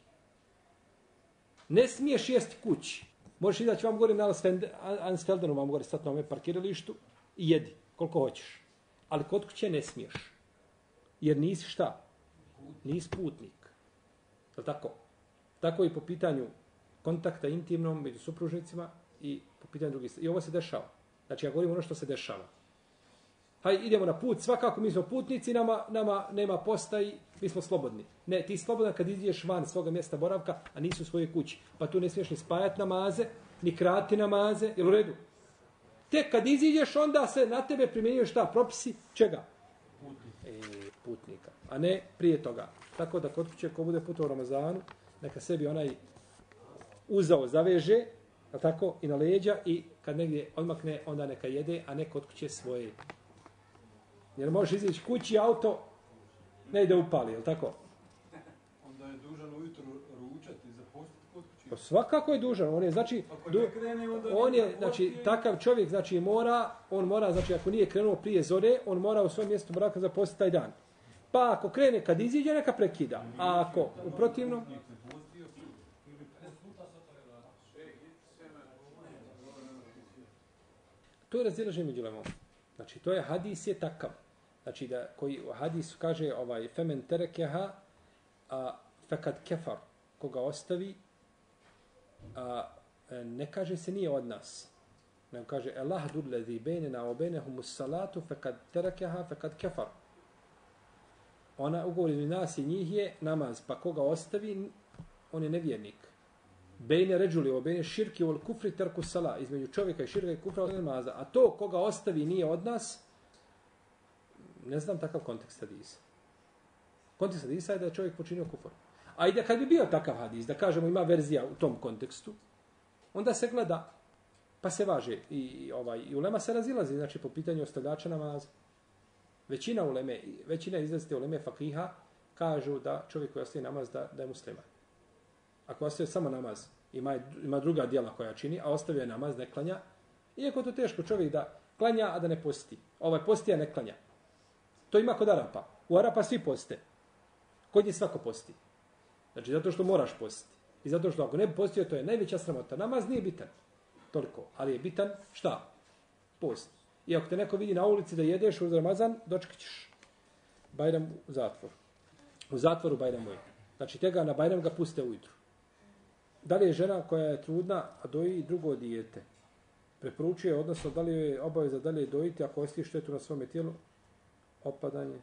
Ne smiješ jesti kući. Možeš izaći vam gore na Ansfeldenu, vam gore stati na ovome parkiralištu i jedi koliko hoćeš. Ali kod kuće ne smiješ. Jer nisi šta? Nisi putnik. Je tako? Tako i po pitanju kontakta intimnom među supružnicima i po pitanju drugih. I ovo se dešava. Znači, ja govorim ono što se dešava. Hajde, idemo na put. Svakako mi smo putnici, nama, nama nema posta i mi smo slobodni. Ne, ti slobodan kad ideš van svoga mjesta boravka, a nisu u svojoj kući. Pa tu ne smiješ ni spajati namaze, ni krati namaze. Jel u redu? Tek kad iziđeš, onda se na tebe primjenjuje šta? Propisi čega? Putnika. E, putnika. A ne prije toga. Tako da kod kuće ko bude putovao u Ramazanu, neka sebi onaj uzao zaveže, a tako, i na leđa i kad negdje odmakne, onda neka jede, a ne kod kuće svoje. Jer možeš izići kući, auto ne ide upali, je tako? Onda je dužan ujutro ručati i zapostiti kod kući. Pa svakako je dužan, on je znači du, krene, on je znači takav čovjek znači mora, on mora znači ako nije krenuo prije zore, on mora u svom mjestu boravka zapostiti taj dan. Pa ako krene kad iziđe, neka prekida. A ako u protivnom to je razilaženje među ulemom. Znači, to je hadis je takav. Znači, da koji u hadisu kaže ovaj femen terekeha a fekad kefar. koga ostavi, a, ne kaže se nije od nas. Nego kaže, Allah dulladhi bejnena o bejnehumus salatu fekad terakeha fekad kefar. Ona ugovor između nas i njih je namaz, pa koga ostavi, on je nevjernik. Bejne ređuli, o bejne širki vol kufri terku sala, između čovjeka i širka i kufra od namaza. A to koga ostavi nije od nas, ne znam takav kontekst hadisa. Kontekst hadisa je da je čovjek počinio kufr. A i da kad bi bio takav hadis, da kažemo ima verzija u tom kontekstu, onda se gleda, pa se važe. I, ovaj, i ulema se razilazi, znači po pitanju ostavljača namaza. Većina uleme, većina izrazite uleme fakiha kažu da čovjek koji ostaje namaz da, da je musliman. Ako ostaje samo namaz, ima, ima druga djela koja čini, a ostavio je namaz, ne klanja, iako to teško čovjek da klanja, a da ne posti. Ovaj posti, a ne klanja. To ima kod Arapa. U Arapa svi poste. Kod njih svako posti. Znači, zato što moraš postiti. I zato što ako ne bi postio, to je najveća sramota. Namaz nije bitan. Toliko. Ali je bitan šta? Post. I ako te neko vidi na ulici da jedeš uz Ramazan, dočekat ćeš Bajram u zatvor. U zatvoru Bajram je. Znači, tega na Bajram ga puste ujutru. Da li je žena koja je trudna, a doji drugo dijete? Preporučuje, odnosno, da li je obaveza da li je dojiti ako ostaje štetu na svome tijelu? Opadanje.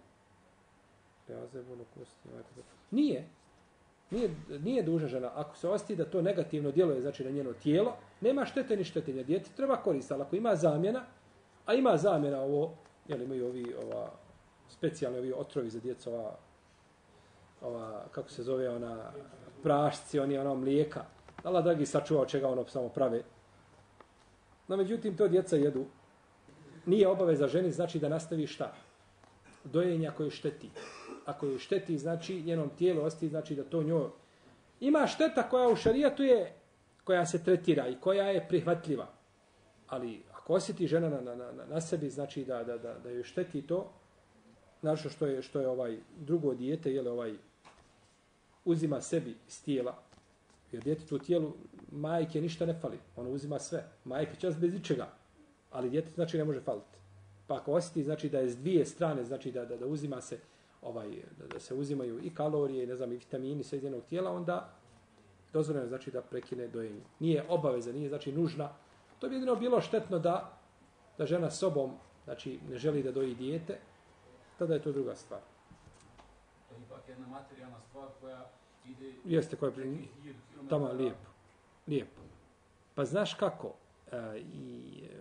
Nije. Nije, nije dužna žena. Ako se osti da to negativno djeluje, znači na njeno tijelo, nema štete ni štetenja. Dijete treba koristiti, ali ako ima zamjena, a ima zamjena ovo, jel imaju ovi ova, specijalni ovi otrovi za djecu, ova, ova, kako se zove, ona prašci, oni ono mlijeka. Allah dragi sačuva od čega ono samo prave. No, međutim, to djeca jedu. Nije obaveza ženi, znači da nastavi šta? Dojenja koje šteti. Ako je šteti, znači njenom tijelu ostaje, znači da to njoj... Ima šteta koja u šarijatu je, koja se tretira i koja je prihvatljiva. Ali ako osjeti žena na, na, na, na sebi, znači da, da, da, da joj šteti to, znači što je, što je ovaj drugo dijete, jel ovaj uzima sebi iz tijela, jer djetetu u tijelu majke ništa ne fali, ono uzima sve. Majke čas bez ničega, ali djete znači ne može faliti. Pa ako osjeti, znači da je s dvije strane, znači da, da, da uzima se ovaj, da, da se uzimaju i kalorije, i ne znam, i vitamini sve iz jednog tijela, onda dozvoljeno je znači da prekine dojenje. Nije obaveza, nije znači nužna. To bi jedino bilo štetno da, da žena sobom, znači ne želi da doji dijete, tada je to druga stvar. To je ipak jedna materijalna stvar koja ide... Jeste, koja je tamo lijepo. Lijepo. Pa znaš kako? E, i, e,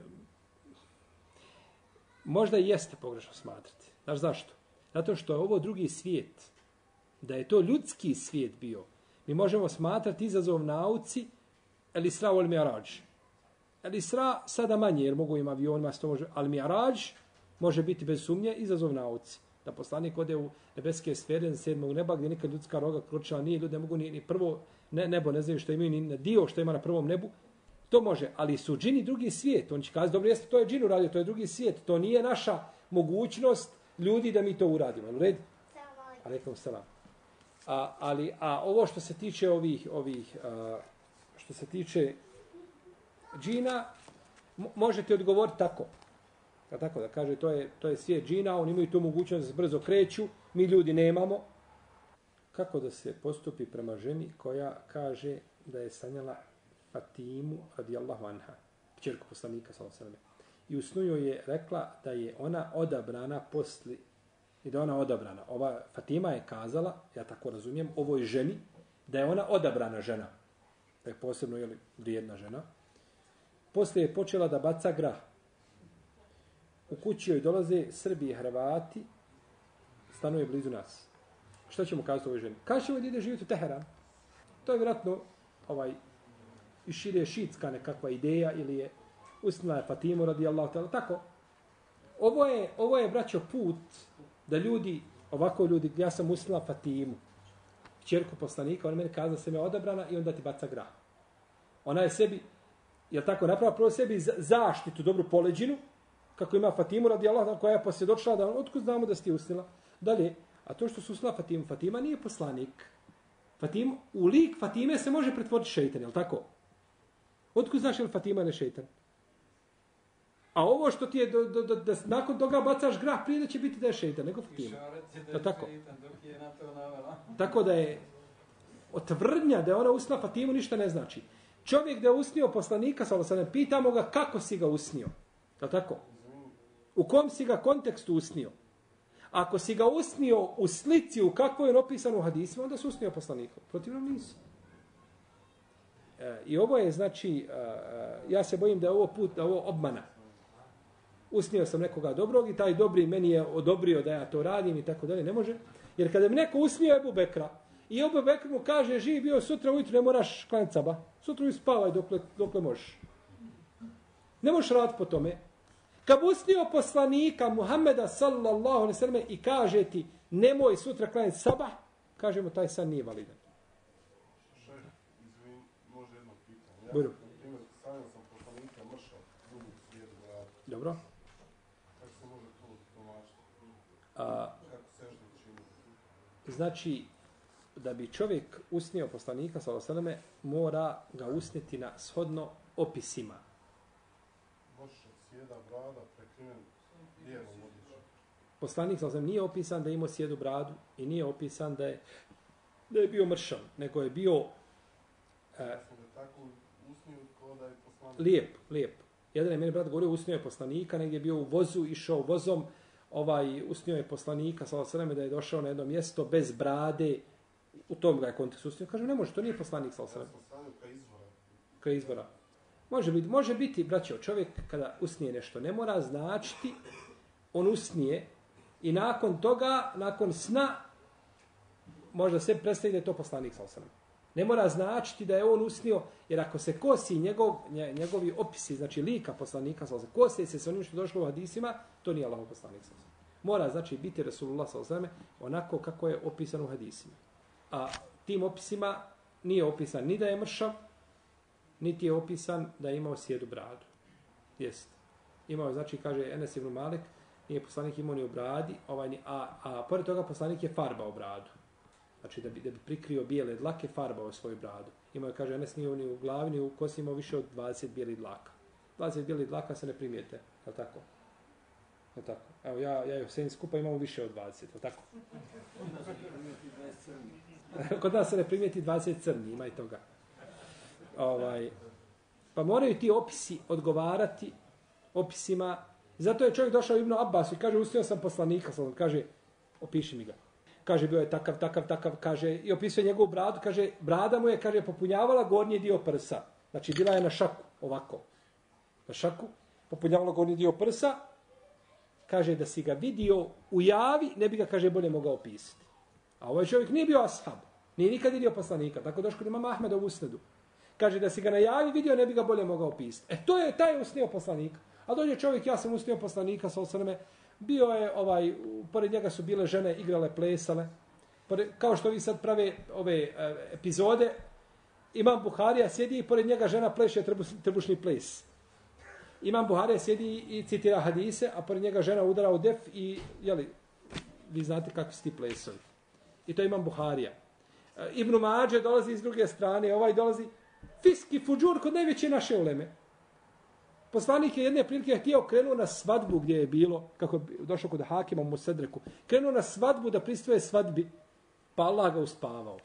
možda i jeste pogrešno smatrati. Znaš zašto? Zato što je ovo drugi svijet. Da je to ljudski svijet bio. Mi možemo smatrati izazov nauci el Isra ol Mi'rađ. El Isra sada manje, jer mogu im avionima, može, ali Mi'rađ može biti bez sumnje izazov nauci. Da poslanik ode u nebeske sfere na sedmog neba, gdje nikad ljudska roga kročila nije, ljudi ne mogu ni, ni prvo ne, nebo, ne znaju što imaju, ni dio što ima na prvom nebu. To može, ali su džini drugi svijet. On će kazati, dobro, jeste, to je džin uradio, to je drugi svijet. To nije naša mogućnost ljudi da mi to uradimo. U redu? Alejkum selam. A, ali, a ovo što se tiče ovih, ovih a, što se tiče džina, možete odgovoriti tako. A tako da kaže, to je, to je svijet džina, oni imaju tu mogućnost da se brzo kreću, mi ljudi nemamo. Kako da se postupi prema ženi koja kaže da je sanjala Fatimu radijallahu anha, kćerku poslanika sallallahu alejhi ve sellem. I u snu joj je rekla da je ona odabrana posli, i da je ona odabrana. Ova Fatima je kazala, ja tako razumijem, ovoj ženi, da je ona odabrana žena. Da je posebno, jeli, vrijedna žena. Poslije je počela da baca grah. U kući joj dolaze Srbi i Hrvati, stanuje blizu nas. Što ćemo kazati ovoj ženi? Kaže ćemo da ide živjeti u Teheran. To je vjerojatno ovaj, išire šitska nekakva ideja ili je usnila je Fatimu radijallahu ta'ala. Tako. Ovo je, ovo je, braćo, put da ljudi, ovako ljudi, ja sam usnila Fatimu, kćerku poslanika, ona meni kaza da se me odabrana i onda ti baca grah. Ona je sebi, je tako, napravo prvo sebi zaštitu, dobru poleđinu, kako ima Fatimu radijallahu ta'ala, koja je posvjedočila da on, otkud znamo da si ti usnila. Dalje, a to što su usnila Fatimu, Fatima nije poslanik. Fatim, u lik Fatime se može pretvoriti šeitan, je li tako? Otkud znaš je li Fatima ne šeitan? A ovo što ti je, do, do, do, da nakon toga bacaš grah, prije da će biti da je šeitan, nego Fatima. Išaret je da je tako? Šeitan, dok je na to navela. Tako da je, Tvrdnja da je ona usnila Fatimu ništa ne znači. Čovjek da je usnio poslanika, sallallahu alejhi ve sellem, pitamo ga kako si ga usnio. Je tako? U kom si ga kontekstu usnio? Ako si ga usnio u slici u kakvoj je opisano u hadisima, onda si usnio poslanika. Protivno nisi. E, I ovo je, znači, e, ja se bojim da je ovo put, da je ovo obmana. Usnio sam nekoga dobrog i taj dobri meni je odobrio da ja to radim i tako dalje. Ne može. Jer kada mi neko usnio Ebu Bekra i Ebu Bekr mu kaže živ bio sutra ujutru ne moraš klanjati sabah. Sutra ujutru spavaj dokle, dokle možeš. Ne možeš raditi po tome. Kad usnio poslanika Muhammeda sallallahu alejhi ve sellem i kaže ti nemoj sutra klanjati sabah, kažemo taj san nije validan. Šeh, izvin, može jedno pitanje. Ja Budu. sam, sanjao sam poslanika mršao drugog svijetu grada. Dobro. Kako se može to tumačiti? A, Kako sežda čini? znači, da bi čovjek usnio poslanika sallallahu alejhi ve sellem mora ga usniti na shodno opisima. Mršao, sjeda, brada, prekriven bijelom odjećom. Poslanik sallallahu alejhi ve sellem nije opisan da je imao sjedu bradu i nije opisan da je da je bio mršav, nego je bio e, Ja sam ga tako usnio kao da je poslanik. lijep, lijep. Jedan je meni brat govorio, usnio je poslanika, negdje je bio u vozu, išao vozom, ovaj, usnio je poslanika, sallallahu alejhi ve sellem, da je došao na jedno mjesto bez brade, u tom ga je kontekstu usnio. Kažu, ne može, to nije poslanik, sallallahu Ja alejhi ve sellem, sam sanjao ka izvora. kraj izbora. Može biti, može biti, braćo, čovjek kada usnije nešto, ne mora značiti, on usnije i nakon toga, nakon sna, možda se predstavi da je to poslanik, sallallahu alejhi ve sellem. Ne mora značiti da je on usnio, jer ako se kosi njegov, njegovi opisi, znači lika poslanika, sallallahu alejhi ve sellem, kosi se s onim što je došlo u hadisima, to nije Allahov poslanik, sallallahu alejhi ve sellem. Mora, znači, biti Resulullah, sallallahu alejhi ve sellem, onako kako je opisano u hadisima. A tim opisima nije opisan ni da je mršav, niti je opisan da je imao sjedu bradu. Jest. Imao, znači, kaže Enes ibn Malik, nije poslanik imao ni u bradi, ovaj, ni, a, a pored toga poslanik je farbao bradu. Znači, da bi, da bi prikrio bijele dlake, farbao svoju bradu. Imao je, kaže, Enes nije ni u glavi, ni u kosi, imao više od dvadeset bijelih dlaka. dvadeset bijelih dlaka se ne primijete, je li tako? Je li tako? Evo, ja, ja i Husein skupa imamo više od dvadeset, je li tako? Kod nas se ne primijeti dvadeset crni, ima i toga. Ovaj, pa moraju ti opisi odgovarati opisima. Zato je čovjek došao Ibnu Abbasu i kaže, usnio sam poslanika, sam, kaže, opiši mi ga. Kaže, bio je takav, takav, takav, kaže, i opisuje njegovu bradu, kaže, brada mu je, kaže, popunjavala gornji dio prsa. Znači, bila je na šaku, ovako. Na šaku, popunjavala gornji dio prsa, kaže, da si ga vidio u javi, ne bi ga, kaže, bolje mogao opisati. A ovaj čovjek nije bio ashab, nije nikad vidio poslanika, tako došao kod imama Ahmeda u usnedu. Kaže, da si ga na javi vidio, ne bi ga bolje mogao opisati. E, to je, taj je usnio poslanika. A dođe čovjek, ja sam usnio poslanika, sa osrme, bio je, ovaj, pored njega su bile žene, igrale, plesale. Pored, kao što vi sad prave ove e, epizode, Imam Buharija sjedi i pored njega žena pleše trbuš, trbušni ples. Imam Buharija sjedi i citira hadise, a pored njega žena udara u def i, jeli, vi znate kako su ti plesovi. I to Imam Buharija. E, Ibn Mađe dolazi iz druge strane, ovaj dolazi fiski fuđur kod najveće naše uleme. Poslanik je jedne prilike htio, krenuo na svadbu gdje je bilo, kako je došao kod Hakima u Musedreku, krenuo na svadbu da pristuje svadbi, pa Allah ga uspavao.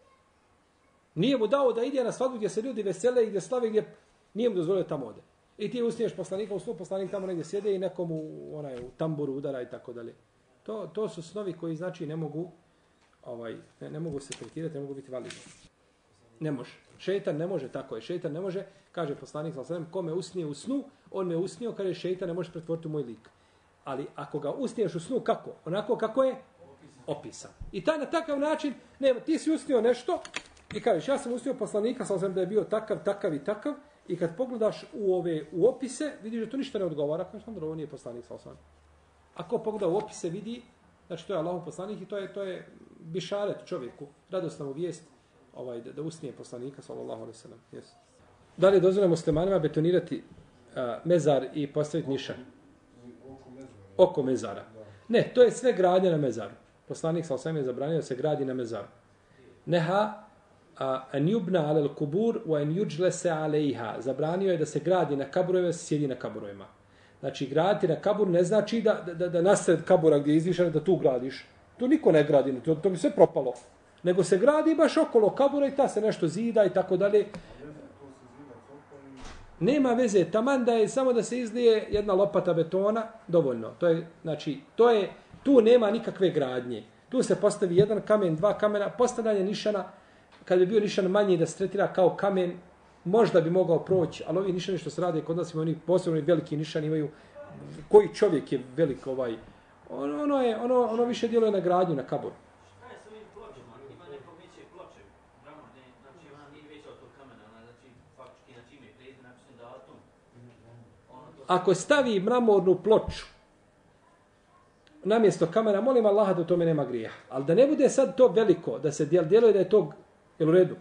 Nije mu dao da ide na svadbu gdje se ljudi vesele i gdje slave, gdje nije mu dozvolio tamo ode. I ti usniješ poslanika, usnu poslanik tamo negdje sjede i nekomu onaj, u tamburu udara i tako dalje. To, to su snovi koji znači ne mogu, ovaj, ne, ne mogu se tretirati, ne mogu biti validni. Ne može. Šejtan ne može, tako je. Šejtan ne može, kaže poslanik sallallahu alejhi ve sellem, ko me usnije u snu, on me usnio, kaže šejtan ne može pretvoriti u moj lik. Ali ako ga usniješ u snu, kako? Onako kako je opisan. I taj na takav način, nema, ti si usnio nešto i kažeš, ja sam usnio poslanika, sallallahu alejhi ve sellem, da je bio takav, takav i takav, i kad pogledaš u ove u opise, vidiš da to ništa ne odgovara, kažeš, onda ovo nije poslanik sallallahu alejhi ve sellem. Ako pogleda u opise, vidi, znači to je Allahov poslanik i to je, to je bišaret čovjeku, radosna mu vijest, ovaj, da, da usnije poslanika, sallallahu alejhi ve sellem. Yes. Da li je dozvoljeno muslimanima betonirati uh, mezar i postaviti nišan? Oko mezara. Oko mezara. Ne, to je sve gradnja na mezaru. Poslanik sallallahu alejhi ve sellem je zabranio da se gradi na mezaru. Neha an yubna ala al-qubur wa an yujlasa alayha. Zabranio je da se gradi na kaburovima, se sjedi na kaburovima. Znači, graditi na kabur ne znači da, da, da nasred kabura gdje je izvišeno da tu gradiš. Tu niko ne gradi, to, to bi sve propalo. nego se gradi baš okolo kabura i ta se nešto zida i tako dalje. Nema veze, taman da je samo da se izlije jedna lopata betona, dovoljno. To je, znači, to je, tu nema nikakve gradnje. Tu se postavi jedan kamen, dva kamena, postavljanje nišana, kad bi bio nišan manji da se tretira kao kamen, možda bi mogao proći, ali ovi nišani što se rade kod nas, oni posebno veliki nišani imaju, koji čovjek je velik ovaj, ono, ono, je, ono, ono više djeluje na gradnju, na kabor. Šta je s ovim pločama? Ima neko veće ploče, gramodne, znači ona nije veća od tog kamena, ona znači faktički na čime prejde, napisano datum. Ako stavi mramornu ploču namjesto kamena, molim Allaha da u tome nema grija. Ali da ne bude sad to veliko, da se djel, djeluje da je to, jel u redu?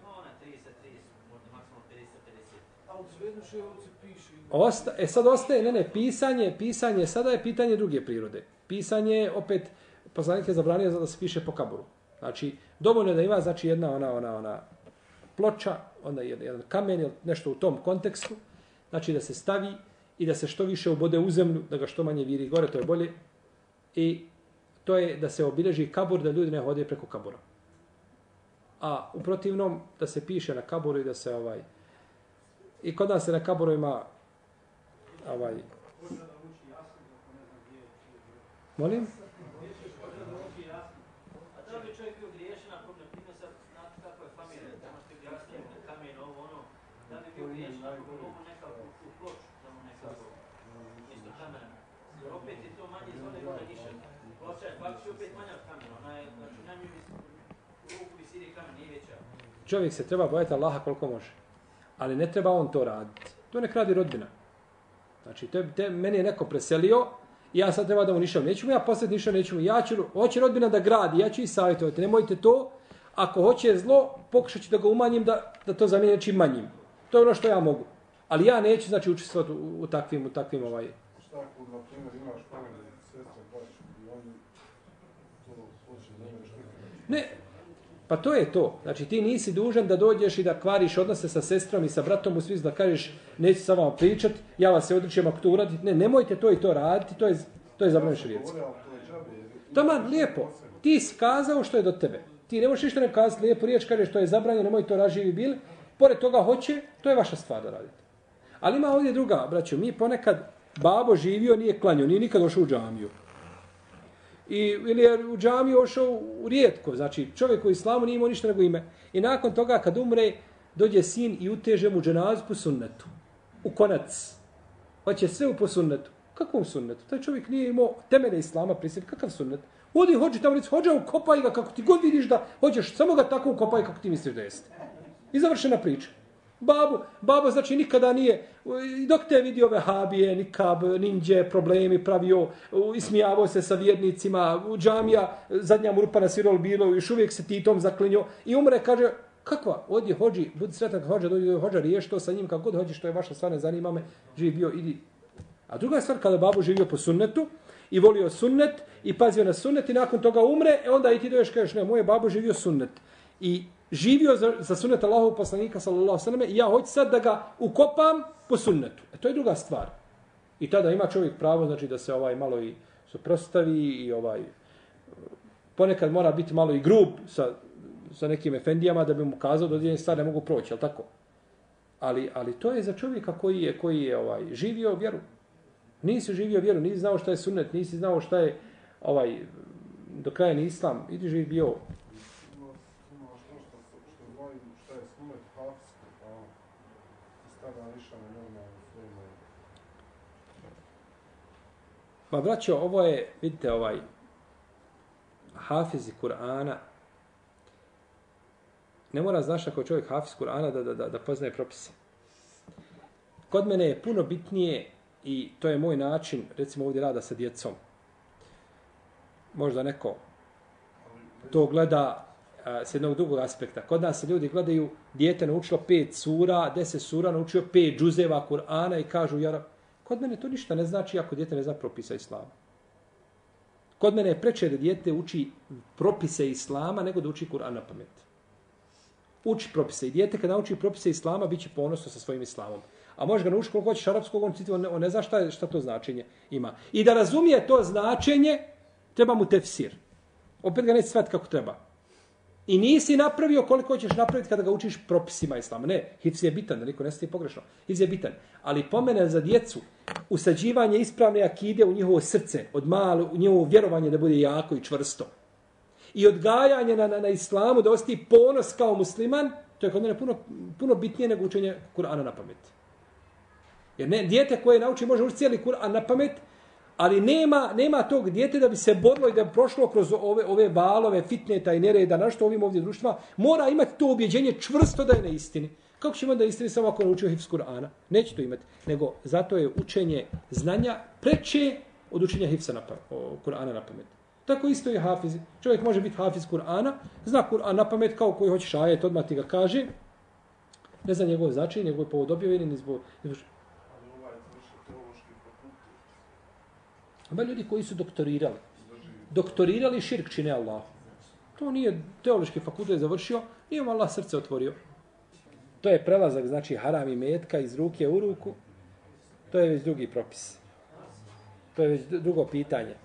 Osta, e sad ostaje, ne, ne, pisanje, pisanje, sada je pitanje druge prirode. Pisanje je opet, poslanik je zabranio da se piše po kaburu. Znači, dovoljno je da ima, znači, jedna ona, ona, ona ploča, onda jedan, jedan kamen ili nešto u tom kontekstu, znači da se stavi i da se što više ubode u zemlju, da ga što manje viri gore, to je bolje. I to je da se obilježi kabur, da ljudi ne hode preko kabura. A u protivnom, da se piše na kaburu i da se ovaj... I kod nas se na kaburu ima ovaj... Molim? A da li čovjek bio griješen, ako ne primjer sad, znate kako je familija, da možete objasniti kamen, ovo, ono, da li bio griješen, ako bi mogu nekako u ploču, da mu nekako, isto kamena. Jer opet je to manje zone nego na nišan. Ploča je faktički opet manja od kamena, ona je, znači, najmanje u ruku visini kamen, nije veća. Čovjek se treba bojati Allaha koliko može. Ali ne treba on to raditi. To nek radi rodbina. Znači, te, te, meni je neko preselio, i ja sad treba da mu nišam. Neću mu ja poslati nišam, neću mu. Ja ću, hoće rodbina da gradi, ja ću i savjetovati. Nemojte to, ako hoće zlo, pokušat ću da ga umanjim, da, da to zamijeni nečim manjim. To je ono što ja mogu. Ali ja neću, znači, učestvovati u, u takvim, u takvim ovaj... Šta ako, na primjer, imaš kamen sestre baš i oni to hoće da imaš nekako? Ne, pa to je to. Znači ti nisi dužan da dođeš i da kvariš odnose sa sestrom i sa bratom u smislu da kažeš neću sa vama pričati, ja vas se odričem ako to uraditi. Ne, nemojte to i to raditi, to je, to je zabranjeno šerijatski. Taman, lijepo. Ti si kazao što je do tebe. Ti ne možeš ništa ne kazati, lijepo riječ, kažeš što je zabranjeno, nemoj to raživi bili. Pored toga hoće, to je vaša stvar da radite. Ali ima ovdje druga, braćo, mi ponekad babo živio, nije klanio, nije nikad došao u džamiju. I, ili je u džamiju ošao u rijetko, znači čovjek u islamu nije imao ništa nego ime. I nakon toga kad umre, dođe sin i uteže mu dženazu po sunnetu. U konac. Hoće sve u po sunnetu. Kakvom sunnetu? Taj čovjek nije imao temelje islama prisjeti. Kakav sunnet? Odi, hođi tamo, hođa ukopaj ga kako ti god vidiš da hoćeš, samo ga tako ukopaj kako ti misliš da jeste. I završena priča. Babu, babo znači nikada nije, dok te vidio vehabije, nikab, ninđe, problemi pravio, ismijavao se sa vjernicima, u džamija, zadnja mu rupa na sirol bilo, još uvijek se titom zaklinio i umre, kaže, kakva, odi, hođi, budi sretan kad hođa, dođi, hođa, riješ to sa njim, kako god hođi, što je vaša stvar, ne zanima me, živi bio, idi. A druga stvar, kada babu živio po sunnetu i volio sunnet i pazio na sunnet i nakon toga umre, e onda i ti doješ, kažeš, ne, moj je babo živio sunnet. I živio za, za sunnet Allahovog poslanika sallallahu alejhi ve selleme i ja hoću sad da ga ukopam po sunnetu. E to je druga stvar. I tada ima čovjek pravo znači da se ovaj malo i suprotstavi i ovaj ponekad mora biti malo i grub sa sa nekim efendijama da bi mu kazao da određene stvari ne mogu proći, al tako. Ali ali to je za čovjeka koji je koji je ovaj živio vjeru. Nisi živio vjeru, nisi znao šta je sunnet, nisi znao šta je ovaj do kraja ni islam, idi živi bio Pa braćo, ovo je, vidite, ovaj hafizi Kur'ana, ne mora znaš ako čovjek hafiz Kur'ana da, da, da, da poznaje propise. Kod mene je puno bitnije i to je moj način, recimo ovdje rada sa djecom. Možda neko to gleda a, s jednog drugog aspekta. Kod nas se ljudi gledaju, dijete naučilo pet sura, deset sura, naučio pet džuzeva Kur'ana i kažu, jara, kod mene to ništa ne znači ako dijete ne zna propisa islama. Kod mene je preče da dijete uči propise islama nego da uči Kur'an na pamet. Uči propise. I dijete kada nauči propise islama bit će ponosno sa svojim islamom. A možeš ga naučiti koliko hoćeš arapskog, on, on, ne, on ne zna šta, šta to značenje ima. I da razumije to značenje, treba mu tefsir. Opet ga neće shvatiti kako treba. I nisi napravio koliko ćeš napraviti kada ga učiš propisima islama. Ne, hifz je bitan, da niko ne stane pogrešno. Hifz je bitan. Ali pomene za djecu, usađivanje ispravne akide u njihovo srce, od malo, u njihovo vjerovanje da bude jako i čvrsto. I odgajanje na, na, na islamu, da ostaje ponos kao musliman, to je kod mene puno, puno bitnije nego učenje Kur'ana na pamet. Jer ne, dijete koje nauči može učiti cijeli Kur'an na pamet, ali nema, nema tog dijete da bi se borilo i da bi prošlo kroz ove, ove valove, fitneta i nereda, našto ovim ovdje društvima, mora imati to ubjeđenje čvrsto da je na istini. Kako će imati da istini samo ako naučio hifz Kur'ana? Neće to imati. Nego zato je učenje znanja preče od učenja hifza na pamet, Kur'ana na pamet. Tako isto je hafiz. Čovjek može biti hafiz Kur'ana, zna Kur'an na pamet kao koji hoćeš ajet, odmah ti ga kaže. Ne zna njegov značaj, njegov povod objavljen, ni zbog... Ima ljudi koji su doktorirali. Doktorirali širk čine Allah. To nije teološki fakultet završio, nije mu Allah srce otvorio. To je prelazak, znači haram i metka iz ruke u ruku. To je već drugi propis. To je već drugo pitanje.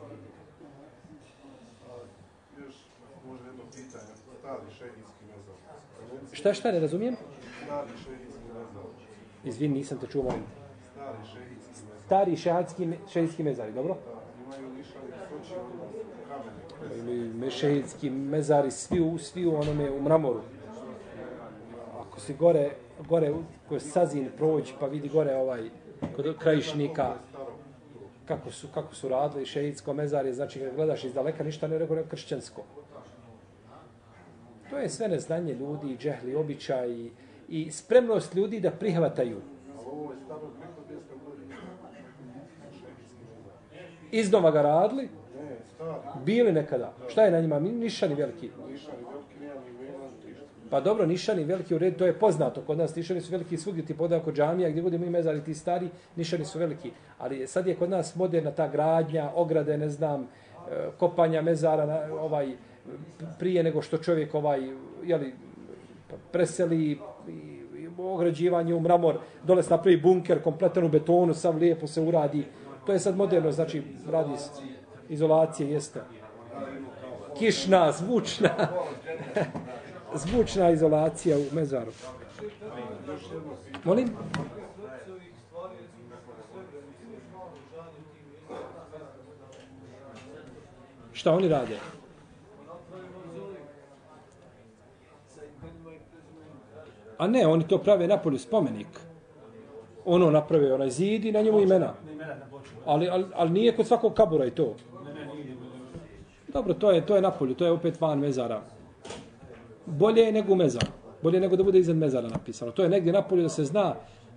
Još možda jedno pitanje. Stari šehijski mezar. Šta, šta, ne razumijem? Stari šehijski mezar. Izvini, nisam te čuo, molim. Stari šehijski mezar. Stari šehadski, šehijski mezari, dobro? Da, imaju lišali soči od kamene. Ili mešehidski mezari, svi u, svi u onome, u mramoru. Ako si gore, gore, kroz Sazin prođi, pa vidi gore ovaj, kod krajišnika, kako su, kako su radili šehidsko mezarje, znači kad gledaš iz daleka, ništa ne rekao kršćansko. To je sve neznanje ljudi, džehli, običaj i, i spremnost ljudi da prihvataju. Ovo je staro preko dvjesto godina. Iznova ga radili, Ne, stari. bili nekada. Šta je na njima? Nišani veliki. Lišali veliki, nema ni vela, ništa. Pa dobro, nišani veliki u redu, to je poznato. Kod nas nišani su veliki svugdje, ti podao kod džamija, gdje budemo i mezari ti stari, nišani su veliki. Ali sad je kod nas moderna ta gradnja, ograde, ne znam, kopanja mezara, na, ovaj, prije nego što čovjek ovaj, jeli, preseli i, i ograđivanje u mramor, dole se napravi bunker, kompletan u betonu, sav lijepo se uradi. To je sad moderno, znači radi izolacije, jeste. Kišna, zvučna, zvučna izolacija u mezaru. Molim? Šta oni rade? A ne, oni to prave napolju spomenik. Ono naprave onaj zid i na njemu imena. Ali, ali, ali nije kod svakog kabura i to. Dobro, to je, to je napolju, to je opet van mezara. Bolje je nego u mezaru. Bolje nego da bude iznad mezara napisano. To je negdje napolju da se zna.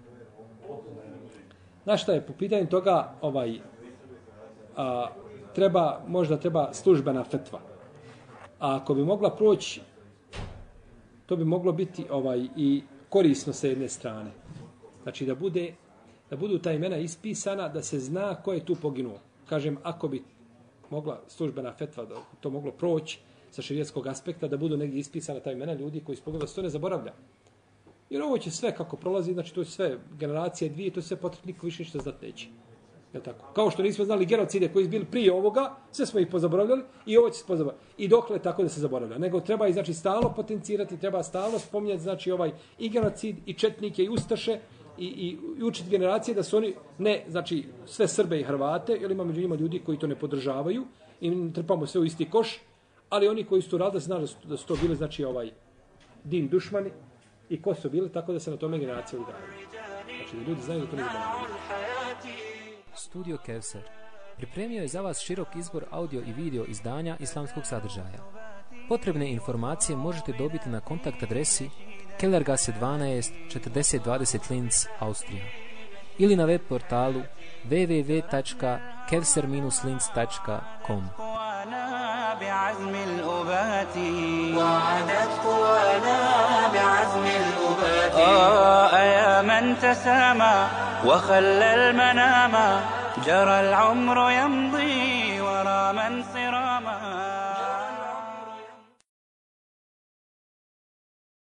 Znaš šta je, po pitanju toga, ovaj, a, treba, možda treba službena fetva. A ako bi mogla proći, to bi moglo biti ovaj i korisno sa jedne strane. Znači da bude, da budu ta imena ispisana, da se zna ko je tu poginuo. Kažem, ako bi mogla službena fetva, da to moglo proći sa šerijatskog aspekta, da budu negdje ispisana ta imena ljudi koji su poginuli, da se to ne zaboravlja. Jer ovo će sve kako prolazi, znači to je sve generacije dvije, to je sve potrebno, niko više ništa znat neće. Je tako? Kao što nismo znali genocide koji su bili prije ovoga, sve smo ih pozaboravljali i ovo će se pozaboravljati. I dokle tako da se zaboravlja. Nego treba i znači stalno potencirati, treba stalno spominjati znači ovaj i genocid i četnike i ustaše i, i, i učiti generacije da su oni ne znači sve Srbe i Hrvate, jer ima među njima ljudi koji to ne podržavaju i trpamo sve u isti koš, ali oni koji su to radili znali da su, da su to bili znači ovaj din dušmani i ko su bili, tako da se na tome generacije udravaju. Znači da ljudi znaju da to ne zaboravljaju. Studio Kevser pripremio je za vas širok izbor audio i video izdanja islamskog sadržaja. Potrebne informacije možete dobiti na kontakt adresi Kellergasse dvanaest četrdeset dvadeset Linz, Austrija ili na web portalu w w w tačka kevser dash linz tačka com. بعزم الأبات وعدت قوانا بعزم الأبات آه يا من تسامى وخلى المنام جرى العمر يمضي ورا من صراط